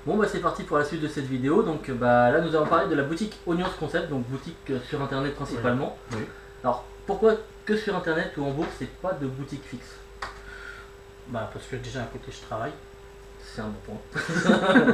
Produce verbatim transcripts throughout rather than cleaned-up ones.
Bon bah c'est parti pour la suite de cette vidéo. Donc bah là nous allons parler de la boutique Onions Concept, donc boutique euh, sur internet principalement. Oui. Oui. Alors pourquoi que sur internet ou en bourse et pas de boutique fixe? Bah parce que déjà à côté je travaille. C'est un bon point.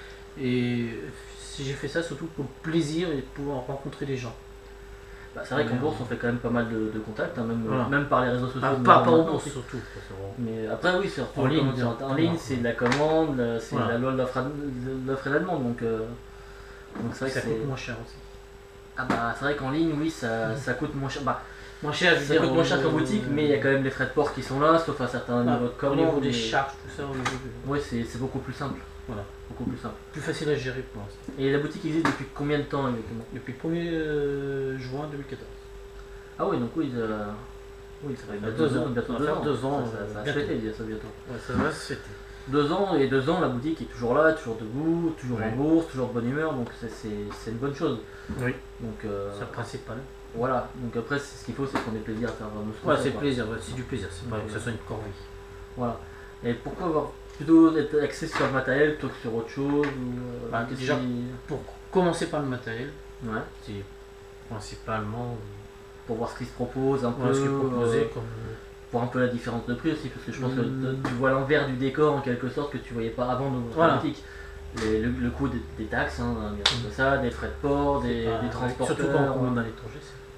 Et si j'ai fait ça surtout pour le plaisir et pour pouvoir rencontrer des gens. Bah, c'est vrai qu'en bourse on fait quand même pas mal de, de contacts, hein, même, voilà. même par les réseaux sociaux. Ah, mais pas, en pas en maintenant bourse aussi. surtout. Mais après oui, sur, en ligne, sur, en ligne c'est de la commande, c'est voilà. la loi de l'offre et la demande. Donc, euh, donc c'est vrai ça que coûte moins cher aussi. Ah bah c'est vrai qu'en ligne oui ça, mmh. ça coûte moins cher. Bah, moins cher, je ça dire, coûte moins cher euh, qu'en boutique, mais il y a quand même les frais de port qui sont là, sauf à certains bah, niveaux de commande. Au niveau des mais... charges, tout ça, au niveau de... Ouais, c'est beaucoup plus simple. Voilà. Beaucoup plus simple. Plus facile à gérer pour l'instant. Et la boutique existe depuis combien de temps exactement? Depuis le premier euh, juin deux mille quatorze. Ah oui, donc oui, euh... oui ça va être bientôt deux ans. Bientôt deux deux ans. Deux ans. Ça, ça, ça va se fêter, ça bientôt. Ouais, ça va se fêter. Deux ans, et deux ans, la boutique est toujours là, toujours debout, toujours oui. en bourse, toujours de bonne humeur, donc c'est une bonne chose. Oui. Donc euh... c'est le principal. Voilà, donc après ce qu'il faut c'est qu'on ait plaisir à faire nos choses. Ouais, c'est plaisir, ouais, c'est du plaisir, c'est pas donc, que ça soit une corvée. Voilà. Et pourquoi avoir plutôt être axé sur le matériel plutôt que sur autre chose ou, bah, déjà, qui... pour commencer par le matériel, ouais. c'est principalement pour voir ce qui se propose, un voilà, peu, ce qui est proposé, euh, comme... pour un peu la différence de prix aussi, parce que je pense mmh. que tu vois l'envers du décor en quelque sorte que tu voyais pas avant dans voilà. la boutique. Les, le, le coût des, des taxes, hein, bien de ça, des frais de port, des, pas, des transporteurs. Surtout quand on commande à l'étranger.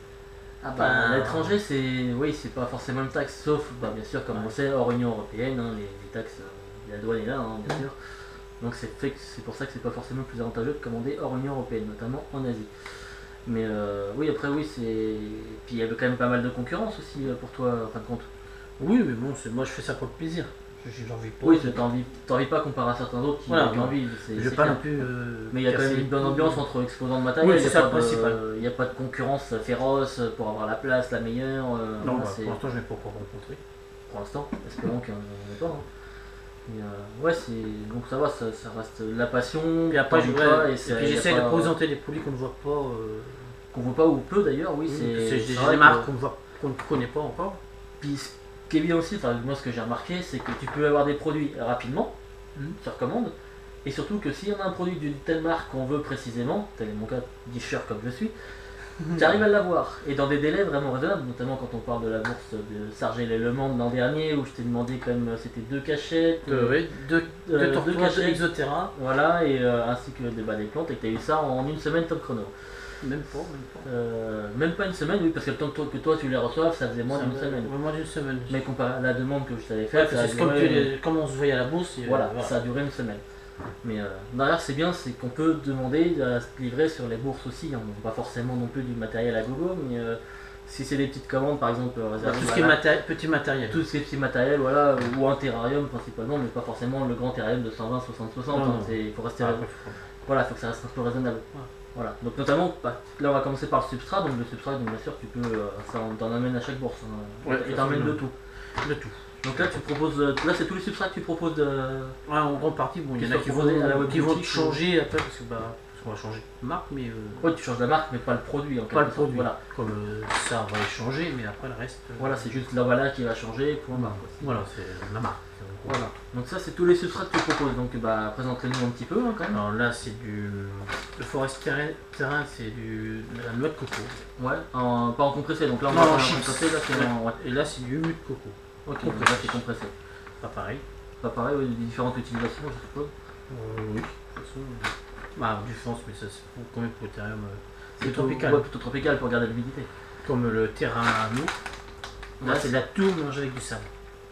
Ah bah, à l'étranger, c'est oui, c'est pas forcément une taxe, sauf bah, bien sûr, comme ouais. on sait, hors Union Européenne, hein, les, les taxes, euh, la douane est là, hein, bien mmh. sûr. Donc c'est pour ça que c'est pas forcément plus avantageux de commander hors Union Européenne, notamment en Asie. Mais euh, oui, après oui, c'est. Puis il y avait quand même pas mal de concurrence aussi pour toi, en fin de compte. Oui, mais bon, moi je fais ça pour le plaisir. J'ai envie pas. Oui, t'as envie, envie pas comparé à certains autres qui voilà, ont envie. Je pas non plus. Euh, mais il y a quand même une bonne ambiance entre exposants de matériel. Oui, c'est ça le principal. Il n'y a pas de concurrence féroce pour avoir la place, la meilleure. Euh, non, bah, pour l'instant, je n'ai pas encore rencontré. Pour l'instant, espérons qu'il n'y en ait pas. Hein. Mais euh, ouais, c'est donc ça va, ça, ça reste la passion. Et après, j'essaie pas... de présenter des produits qu'on ne voit pas. Euh... Qu'on voit pas ou peu d'ailleurs, oui. oui c'est des, des marques qu'on qu'on ne connaît pas encore. Puis ce qui est bien aussi, enfin, moi ce que j'ai remarqué, c'est que tu peux avoir des produits rapidement, mmh. sur commande, et surtout que s'il y en a un produit d'une telle marque qu'on veut précisément, tel est mon cas, disher comme je suis, mmh. tu arrives à l'avoir, et dans des délais vraiment raisonnables, notamment quand on parle de la bourse de Sargel et Le Mans l'an dernier, où je t'ai demandé quand même, c'était deux cachettes, euh, oui, deux, euh, deux, deux cachettes, Exoterra, voilà, et euh, ainsi que des bas des plantes, et que tu as eu ça en une semaine top chrono. Même pas, même pas. Euh, même pas une semaine, oui, parce que le temps que toi tu les reçoives, ça faisait moins d'une semaine. Moins d'une semaine. Mais comparé à la demande que je t'avais faite, ouais, c'est comme, les, comme on se voyait à la bourse. Voilà, voilà, ça a duré une semaine. Mais euh, derrière, c'est bien, c'est qu'on peut demander à se livrer sur les bourses aussi. Hein. Pas forcément non plus du matériel à gogo, mais euh, si c'est des petites commandes, par exemple, réservées. Tout ce qui est maté petit matériel. Tout ce qui est petit matériel, voilà, ou un terrarium principalement, mais pas forcément le grand terrarium de cent vingt, soixante, soixante. Hein. Il faut rester. Ah, voilà, il faut que ça reste un peu raisonnable. Ouais. Voilà, donc notamment, bah, là on va commencer par le substrat, donc le substrat, donc bien sûr tu peux, euh, ça on t'en amène à chaque bourse, hein, ouais, et t'emmènes de tout. De tout. Donc là tu proposes, là c'est tous les substrats que tu proposes de... Ouais, en grande partie, bon, il y en a qui vont, à la qui vont changer ou... après, parce que bah, parce qu'on va changer de marque, mais... Euh... Ouais, tu changes la marque, mais pas le produit en Pas le produit, voilà. Comme euh, ça va changer, mais après le reste... Euh... Voilà, c'est juste l'emballage qui va changer, point barre. Voilà, c'est la marque. Voilà, donc ça c'est tous les substrats que tu proposes, donc bah présente-les-nous un petit peu hein, quand même. Alors là c'est du... Le forest terrain, c'est du... de la noix de coco. Ouais, en... pas en compressé, donc là on non, va en compressé, là c'est en... Ouais. Et là c'est du humus de coco. Ok, compressé. Donc là c'est compressé. Pas pareil. Pas pareil, oui, différentes utilisations je suppose. Euh, oui, de toute façon... Bah différence, mais ça c'est quand même pour le terrain... Euh, c'est tropical. Ouais, plutôt tropical pour garder l'humidité. Comme le terrain à nous. Là c'est de la tourbe mélangée avec du sable.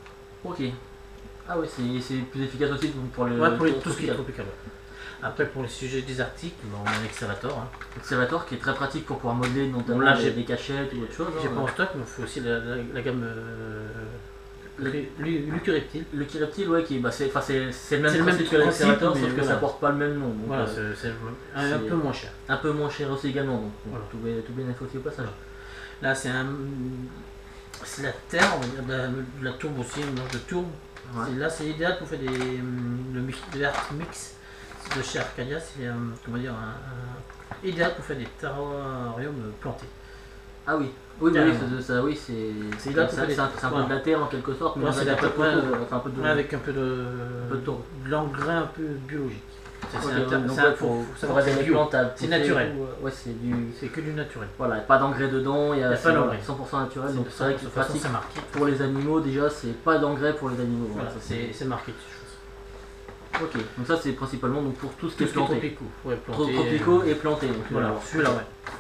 Ok. Ah ouais, c'est plus efficace aussi pour le ouais, pour les, tout ce qui est tropical. Ouais. Après pour les sujets des articles, bah, on a un excavator. Hein. Excavator qui est très pratique pour pouvoir modeler notamment bon, là, des, des cachettes ou autre chose. J'ai hein, pas en stock, mais on fait aussi la, la, la gamme euh, Lucky Reptile. Lucky Reptile, ouais, qui bah, c'est le même le principe que l'excavator, sauf que voilà. ça porte pas le même nom. Voilà, euh, c'est un, un peu moins cher. Un peu moins cher aussi également, donc voilà. tout, bien, tout bien info au passage. Là c'est un... c'est la terre, on va dire, de la, de la tourbe aussi, un mélange de tourbe. Ouais. Là c'est idéal pour faire des, le mix, de l'art mix de chez Arcadia, c'est euh, comment dire, un, un, idéal pour faire des terrariums plantés. Ah oui, oui, oui, oui ça, oui c'est idéal pour faire des... C'est un, un peu de la terre en quelque sorte, mais ouais, c'est un, peu de, ouais, enfin, un peu de... avec un peu de, de, de l'engrais un peu biologique. C'est Ok, inter- donc c'est ouais, un- faut, faut faut savoir que rester c'est des bio. plantes à C'est pousser, naturel. ou- Ouais, c'est du. C'est que du naturel. Voilà, pas d'engrais dedans, il y a, Y a c'est pas voilà, d'engrais. cent pour cent naturel, donc de c'est vrai que toute c'est façon, pratique. c'est marqué. Pour les animaux, déjà, c'est pas d'engrais pour les animaux. Voilà, Voilà, ça, c'est c'est marqué dessus. Ok, donc ça c'est principalement donc, pour tout ce qui Tout est ce qui est planté. tropicaux. Ouais, Tro- planté, Tropicaux euh, et planté. Donc, Voilà, alors, celui-là, ouais.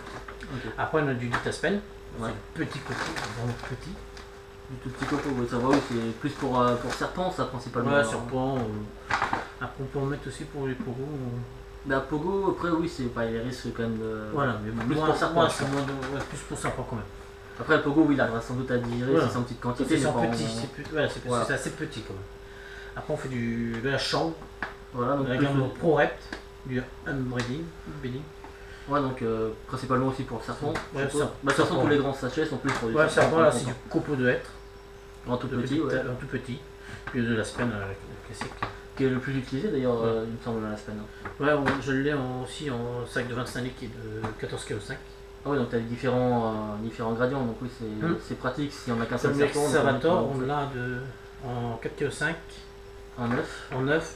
ok. Après, on a du Ditaspen. Ouais. C'est petit coco, vraiment petit. Du tout petit coco, oui, ça va, oui, c'est plus pour, euh, pour serpent, ça principalement. Ouais, alors. serpent. euh, Après, on peut en mettre aussi pour les pogos. euh, Bah, Pogo, après, oui, c'est pas les risques quand même de. Voilà, mais plus moins, pour serpent. moins, je c'est pense. moins de- ouais, plus pour serpent quand même. Après, le Pogo, oui, il arrivera sans doute à digérer Voilà. si c'est en petite quantité. C'est mais sans pas en- petit, c'est plus- voilà, c'est Voilà. c'est assez petit quand même. Après, on fait du, de la chambre, Voilà, donc de la plus- gamme ProRept, du Unbreeding. breeding. Ouais, donc euh, principalement aussi pour le serpent. Ouais, je suppose. serpent. Bah, de toute façon, Serpent. tous les grands sachets sont plus pour du Ouais, serpent, serpent, là, on c'est du comprend. copeau de hêtre. En tout de petit, petit, ouais. Un tout petit. Puis de la spen euh, classique. Qui est le plus utilisé d'ailleurs, Ouais. euh, il me semble, à la semaine. Ouais, on- je l'ai en- aussi en sac de vingt-cinq litres et de quatorze virgule cinq. Ah oui, donc tu as différents, euh, différents gradients, donc oui, c'est Hmm. c'est pratique si on a qu'un seul Comme serpent. l'excavator, on on l'a de, en quatre virgule cinq, en neuf. en neuf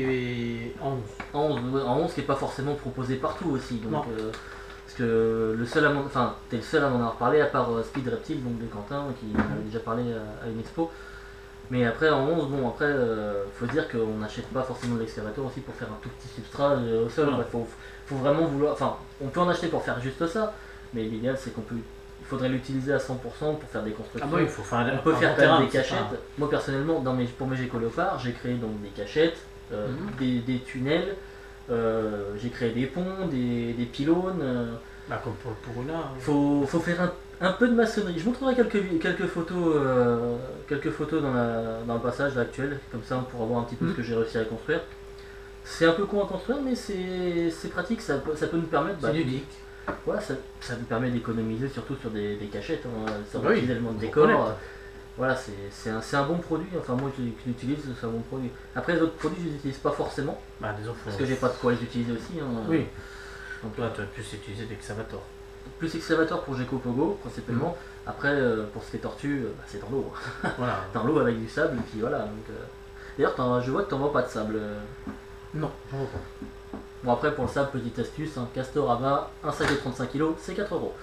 et en onze. En onze, ouais, en onze qui n'est pas forcément proposé partout aussi. Donc, Non. euh, parce que le seul à m'en- enfin, t'es le seul à m'en avoir parlé, à part euh, Speed Reptile, donc de Quentin, qui en avait déjà parlé à, à une expo. Mais après, en onze, bon, après, euh, faut dire qu'on n'achète pas forcément de l'excavator aussi pour faire un tout petit substrat euh, au sol. Non. Il faut, faut vraiment vouloir. Enfin, on peut en acheter pour faire juste ça, mais l'idéal c'est qu'on peut. Il faudrait l'utiliser à cent pour cent pour faire des Ah constructions. bah oui, il faut faire un On peut un faire bon quand même terrain, des c'est cachettes. pas- Moi personnellement, dans mes, pour mes gécoléopards, j'ai créé donc des cachettes, euh, Mhm. des, des tunnels, euh, j'ai créé des ponts, des, des pylônes. euh. Bah, comme pour le Puruna. Il faut, faut faire un, un peu de maçonnerie. Je vous montrerai quelques, vi- quelques photos, euh, quelques photos dans, la, dans le passage là, actuel, comme ça on pourra voir un petit peu Mhm. ce que j'ai réussi à construire. C'est un peu con à construire, mais c'est c'est pratique, ça, peut- ça peut nous permettre. bah, C'est ludique. Ouais, ça, ça nous permet d'économiser surtout sur des, des cachettes, hein, ça Bah oui, utilise tellement de faut décor. reconnaître. euh, Voilà, c'est c'est un, c'est un bon produit, enfin moi je l'utilise, c'est un bon produit. Après les autres produits je les utilise pas forcément, Bah, disons, faut... parce que j'ai pas de quoi les utiliser aussi. hein. Oui. Donc Toi, tu as plus utilisé d'excavator. plus excavateur pour Gecko Pogo principalement. Mm. Après euh, pour ce qui est tortue, euh, bah, c'est dans l'eau. Voilà. Dans l'eau avec du sable, et puis voilà. donc, euh. D'ailleurs t'en- je vois que t'en vends pas de sable. euh. Non, j'en vois pas. Bon après pour le sable, petite astuce, hein, Castorama, un sac de trente-cinq kilos, c'est quatre euros.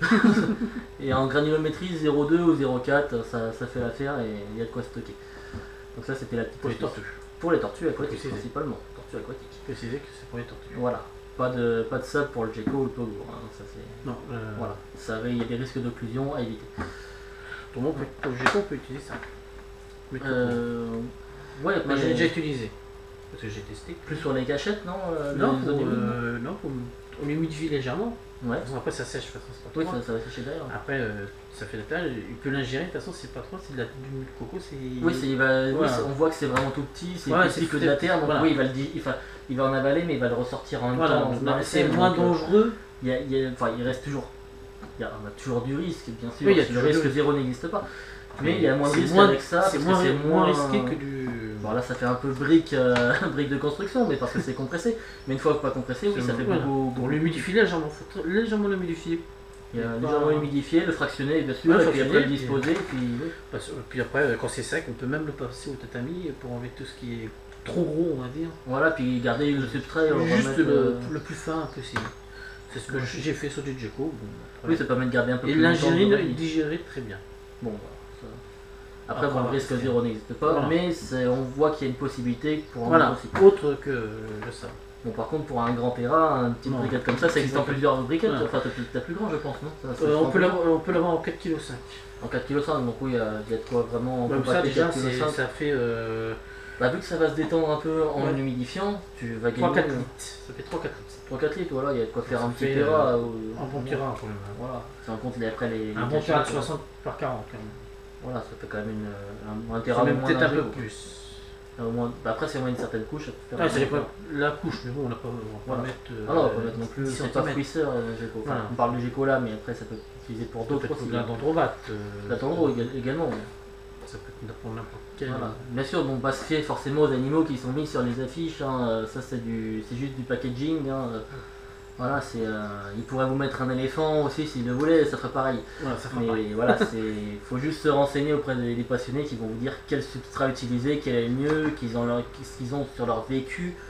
Et en granulométrie zéro virgule deux ou zéro virgule quatre, ça, ça fait l'affaire et il y a de quoi stocker. Donc ça c'était la petite Pour les astuce. tortues. Pour les tortues aquatiques Préciser. principalement, tortues aquatiques. Préciser que c'est pour les tortues. Voilà, pas de, pas de sable pour le gecko ou le pogo, hein, ça c'est... Non, euh, Voilà, ça, il y a des risques d'occlusion à éviter. Tout le monde peut, pour le Gecko, on peut utiliser ça. Mais tout le monde. Euh... Ouais, Mais mais j'ai déjà utilisé. Parce que j'ai testé. plus sur les cachettes, non euh, Non, les pour, animaux euh, non, pour, on l'humidifie légèrement. Ouais, De toute façon, après, ça sèche, de toute façon, c'est pas oui, trop ça, grave. ça va sécher derrière. Après, euh, ça fait la taille, il peut l'ingérer, de toute façon, c'est pas trop, c'est de la, du coco, c'est. Oui, c'est- il va, oui, Voilà. c'est- on voit que c'est vraiment tout petit, c'est Ouais, plus c'est petit que de très la petit, terre, donc voilà. oui, il va, le, di- il, va, il va en avaler, mais il va le ressortir en même Voilà, temps. donc, dans les c'est selles, moins donc, euh, dangereux. Il, y a- il y a- enfin, il reste toujours, il y a, on a toujours du risque, bien sûr, Oui, il y a le toujours risque du- zéro n'existe pas. Mais il y a moins de C'est risque moins- avec ça, C'est parce moins, que c'est moins risqué que du. Bon là ça fait un peu brique, euh, brique de construction, mais parce que c'est compressé. Mais une fois pas compressé, oui, ça fait Voilà. beaucoup... Pour beaucoup- l'humidifier légèrement, faut tr- légèrement l'humidifier. Il y a pas- légèrement humidifié, le fractionner bien sûr, Ouais, et puis après le fractionner, disposer, puis... oui. Parce- Puis après, euh, quand c'est sec, on peut même le passer au tatami pour enlever tout ce qui est trop gros, on va dire. Voilà, puis garder le substrat et le Juste remettre, le, euh, le plus fin possible. C'est ce que Ouais. j'ai fait sur du Gecko. Bon, après. Oui, ça permet de garder un peu Et plus longtemps. l'ingérine, dedans. il digérait très bien. Bon, voilà, ça- Après, Après, bon, le risque c'est- zéro n'existe pas, Voilà. mais c'est- on voit qu'il y a une possibilité pour en Voilà, mettre aussi. autre que le sable. Bon, par contre, pour un grand terrain, une petite Non. briquette comme ça, ça existe en Petite plusieurs briquettes. Voilà. Enfin, t'as plus, t'as plus grand, je pense, non ça, ça Euh, se on prend peut plus. l'avoir on peut l'avoir en quatre virgule cinq kg. En quatre virgule cinq kilos, donc oui, il y a il y a de quoi vraiment Même ça, compacter déjà, quatre virgule c'est- cinq. ça fait euh, Bah, vu que ça va se détendre un peu en Ouais. humidifiant, tu vas trois gagner quatre litres. Ça fait trois quatre litres. trois quatre litres, voilà, il y a de quoi faire Ça un petit fait, terrain. euh, ou- Un bon terrain quand même. hein. Voilà, c'est un compte les- après les. Un les bon cachettes, terrain de euh, soixante par quarante quand même. Voilà, ça fait quand même une, un, un C'est terrain au même moins peut-être d'un un peu Gecko. plus. Au moins, bah après, c'est au moins une certaine couche. Ça peut faire Ah, un ça bon dépend terrain. la couche, mais bon, on n'a pas, on va Voilà. pas mettre. euh, Ah non, on va pas mettre non plus, dix c'est pas centimètres. fruisseur euh, Gecko. Enfin, Voilà. on parle du Gecko là, mais après ça peut être utilisé pour Ça d'autres peut être aussi. de la dendrobate. euh, La tendreau éga- également. Ça peut être pour n'importe quel. Voilà. Bien sûr, bon, pas se fier forcément aux animaux qui sont mis sur les affiches, hein, euh, ça c'est du, c'est juste du packaging. hein, euh, Voilà, c'est, euh, il pourrait vous mettre un éléphant aussi s'il le voulait, ça ferait pareil. Voilà, ça fera Mais pareil. voilà, c'est, faut juste se renseigner auprès des, des passionnés qui vont vous dire quel substrat utiliser, quel est le mieux, qu'ils ont, leur, ce qu'ils ont sur leur vécu.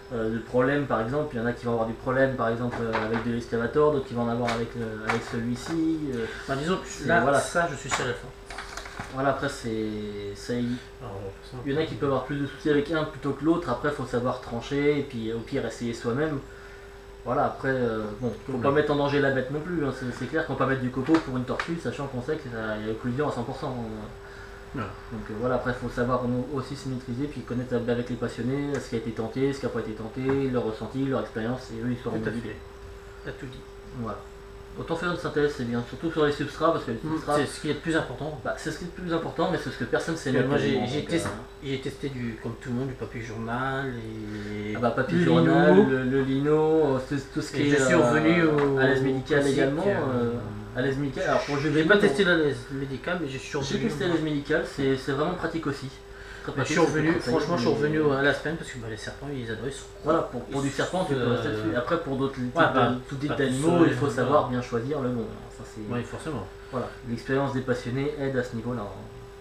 euh, de problème par exemple. Il y en a qui vont avoir du problème par exemple euh, avec de l'excavator, d'autres qui vont en avoir avec, le- avec celui-ci. euh, Bah, disons que C'est- là, voilà. ça, je suis sur la fin. Voilà, après c'est. ça y- Alors, Il y en a qui peuvent avoir plus de soucis avec un plutôt que l'autre, après faut savoir trancher et puis au pire essayer soi-même. Voilà, après, euh, bon, faut pas Ouais. mettre en danger la bête non plus, hein, c'est c'est clair qu'on peut pas mettre du copeau pour une tortue, sachant qu'on sait qu'il y a occlusion à cent pour cent. hein. Ouais. Donc euh, voilà, après faut savoir nous aussi se maîtriser, puis connaître avec les passionnés ce qui a été tenté, ce qui n'a pas été tenté, leur ressenti, leur expérience, et eux ils sauront Tout à nous guider. fait. T'as tout dit. Voilà. Autant faire une synthèse, c'est bien, surtout sur les substrats, parce que les substrats, C'est ce qui est le plus important. bah, c'est ce qui est le plus important, mais c'est ce que personne sait Parce que mettre. moi, j'ai quasiment, j'ai donc, testé, euh, j'ai testé du, comme tout le monde, du papier journal et. Ah bah papier le journal, lino. le, le lino, euh, tout, tout ce qui Et est je suis revenu euh, au à l'aise médicale classique, également. euh, euh, à l'aise médicale, alors pour le J'ai juvénile, pas bon, testé la l'aise médicale, mais je suis j'ai revenu. testé l'aise médicale, c'est c'est vraiment pratique aussi. Très Bah, je pratique, suis c'est revenu, très pratique, franchement, je suis mais- revenu à la semaine parce que bah, les serpents ils adorent. Ils sont... Voilà, pour, pour du serpent, tu peux Euh, rester dessus. Après, pour d'autres types, bah, de- tout type pas tout d'animaux, seul, il faut voilà. savoir bien choisir le nom. hein. Ça, c'est- Oui, forcément. Voilà, l'expérience des passionnés aide à ce niveau-là. hein.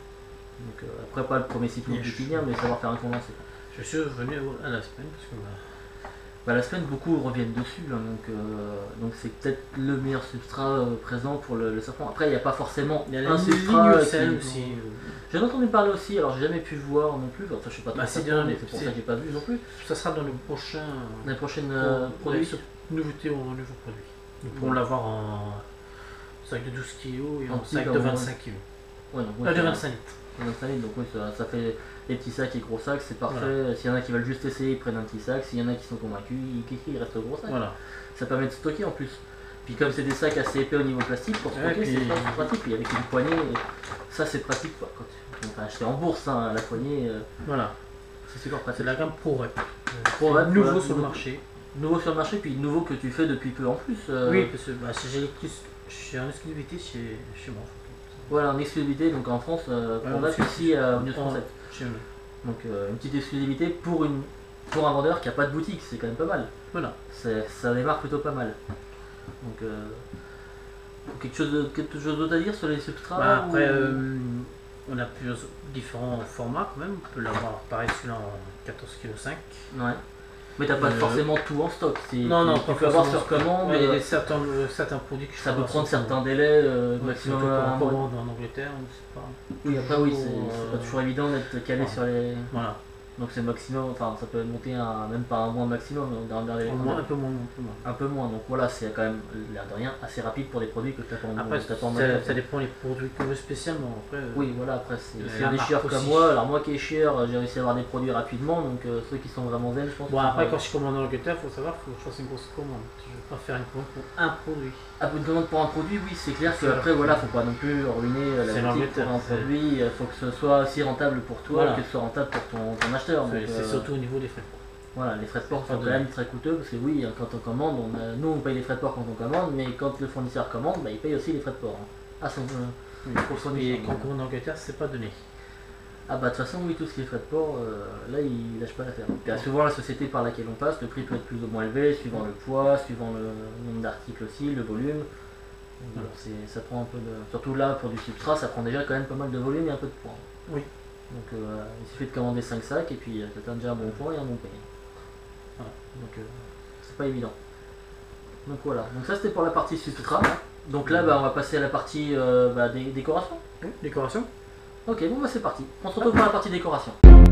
Donc, euh, après, pas le premier cycle Bien quotidien, mais savoir faire un condensé. Je suis revenu à la semaine parce que. Bah, Bah, la semaine, beaucoup reviennent dessus, hein, donc euh, donc c'est peut-être le meilleur substrat euh, présent pour le, le serpent. Après, il n'y a pas forcément il y a un la substrat. lignocell qui- aussi. J'en ai entendu parler aussi, alors j'ai jamais pu voir non plus, enfin, ça, je sais pas trop Bah, ça c'est prend, dans mais les- c'est pour c'est- ça que j'ai pas vu non plus. Ça sera dans le prochain. Dans les prochaines euh, Pour- produits. ouais, nouveauté ou nouveau produit. Nous pourrons l'avoir en sac de douze kilos et En en petit, sac de comme on- vingt-cinq kilos. Ouais, donc, oui, Ah, de ça- vingt-cinq litres. vingt-cinq litres, donc oui, ça, ça fait les petits sacs et gros sacs, c'est parfait. S'il y en a qui veulent juste essayer, ils prennent un petit sac. S'il y en a qui sont convaincus, ils, ils restent au gros sac. Voilà. Ça permet de stocker en plus. Puis comme c'est des sacs assez épais au niveau plastique, pour stocker, Ouais, puis- c'est pas très pratique. Puis avec une poignée, ça c'est pratique quoi. Quand tu on peut acheter en bourse, hein, la poignée, euh, Voilà. c'est super C'est pratique. la gamme ProRep. Pro Rep, nouveau voilà, sur le nouveau. marché. Nouveau sur le marché, puis nouveau que tu fais depuis peu en plus. euh, Oui, parce que bah, si j'ai l'exclus- je suis en exclusivité chez, chez moi. Voilà, en exclusivité, donc en France, euh, Ouais, Pro Rep, c'est- ici à News en- Concept. Chez nous. Donc euh, une petite exclusivité pour, une, pour un vendeur qui n'a pas de boutique, c'est quand même pas mal. Voilà. C'est- Ça démarre plutôt pas mal. Donc, euh, quelque chose de- quelque chose d'autre à dire sur les substrats Bah, après, ou- euh, on a plusieurs différents formats quand même. On peut l'avoir pareil celui-là en quatorze virgule cinq kg. Ouais. Mais t'as pas Euh, forcément tout en stock. c'est- Non, tu, non, tu pas peux avoir forcément. sur commande. Ouais, il y a euh, des certains, euh, certains produits que je ça peux peut avoir prendre sur certains délais, euh, commande. maximum Ouais, un surtout mois. en commande en Angleterre, on sait pas. Oui, après, oui, c'est Toujours, c'est pas euh, toujours évident d'être calé ouais. sur les. Voilà. Donc c'est maximum, enfin ça peut monter à même pas un mois maximum, dans, dans les- Au moins, un peu moins, un peu moins. un peu moins. Donc voilà, c'est quand même l'air de rien assez rapide pour des produits que t'as pas en Après, t'as pas en ça, magasin. ça dépend des produits qu'on veut spécialement. Après, euh, Oui, voilà, après, c'est Euh, c'est la des marque chieurs aussi. comme moi. Alors, moi qui est chieur, j'ai réussi à avoir des produits rapidement. Donc, euh, ceux qui sont vraiment zen, je pense. Bon, que après, c'est quand je commande en Angleterre, il faut savoir qu'il faut que je fasse une grosse commande. Je ne veux pas faire une commande pour un produit. pas- Ah, une commande pour un produit, oui, c'est clair C'est qu'après, vrai. voilà, faut pas non plus ruiner euh, C'est la boutique pour l'Angleterre, un c'est- produit. Il faut que ce soit aussi rentable pour toi Voilà. que ce soit rentable pour ton, ton acheteur. Donc, C'est c'est euh, surtout au niveau des frais. Voilà, les frais de port Pas sont de- quand même très coûteux parce que, oui, quand on commande, on a- nous on paye les frais de port quand on commande, mais quand le fournisseur commande, bah, il paye aussi les frais de port. hein. Ah, son, euh, pour le fournisseur. Et quand on commande en Angleterre, c'est pas donné. Ah bah de toute façon oui, tout ce qui est frais de port, euh, là il lâche pas l'affaire. Puis à souvent la société par laquelle on passe, le prix peut être plus ou moins élevé, suivant le poids, suivant le nombre d'articles aussi, le volume. Donc, voilà, c'est- ça prend un peu de... Surtout là pour du substrat, ça prend déjà quand même pas mal de volume et un peu de poids. Oui. Donc euh, il suffit de commander cinq sacs et puis euh, t'as déjà un bon poids et un bon prix. Voilà. Donc euh, c'est pas évident. Donc voilà, donc ça c'était pour la partie substrat. Donc là bah, on va passer à la partie euh, bah, des décorations. Oui, décoration. Ok, bon bah c'est parti. On se retrouve pour la partie décoration.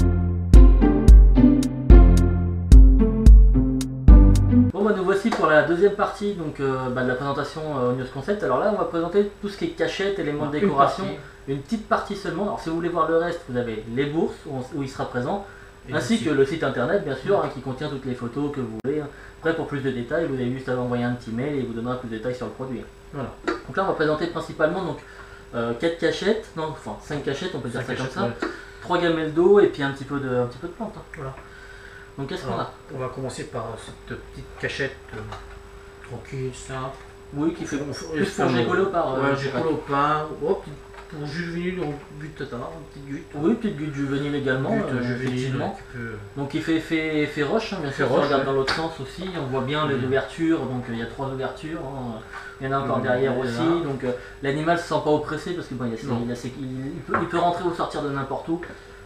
Bon bah nous voici pour la deuxième partie donc, euh, bah, de la présentation euh, au News Concept. Alors là on va présenter tout ce qui est cachette, éléments de Une décoration, partie. une petite partie seulement. Alors si vous voulez voir le reste, vous avez les bourses où, on- où il sera présent, Et ainsi aussi- que le site internet bien sûr, hein, qui contient toutes les photos que vous voulez. Après pour plus de détails, vous avez juste à envoyer un petit mail et il vous donnera plus de détails sur le produit. Voilà. Donc là on va présenter principalement donc euh, quatre cachettes, non enfin cinq cachettes on peut dire Cinq ça comme cachettes, ça, ouais. trois gamelles d'eau et puis un petit peu de, un petit peu de plantes. hein. Voilà. Donc qu'est-ce qu'on Alors, a? on va commencer par cette petite cachette euh, tranquille, simple. Oui, qui fait On- plus on- pour gégolo par. euh, Ouais, j'ai collé au pain. Oh, petit- pour jus de vinyle, donc goutte tata, une petite goutte. Oui, petite goutte juvénile également, Goutte, euh, jus de vinyle, effectivement. qui peut- Donc il fait, fait, fait roche, hein, bien sûr, si on roche, regarde ouais. dans l'autre sens aussi, on voit bien les Mhm. ouvertures, donc euh, il y a trois ouvertures, hein. Il y en a encore Mhm, derrière il y en a. aussi, donc euh, l'animal ne se sent pas oppressé parce que bon, il, y a ses- Non. il, a ses- il- il peut, il peut rentrer ou sortir de n'importe où,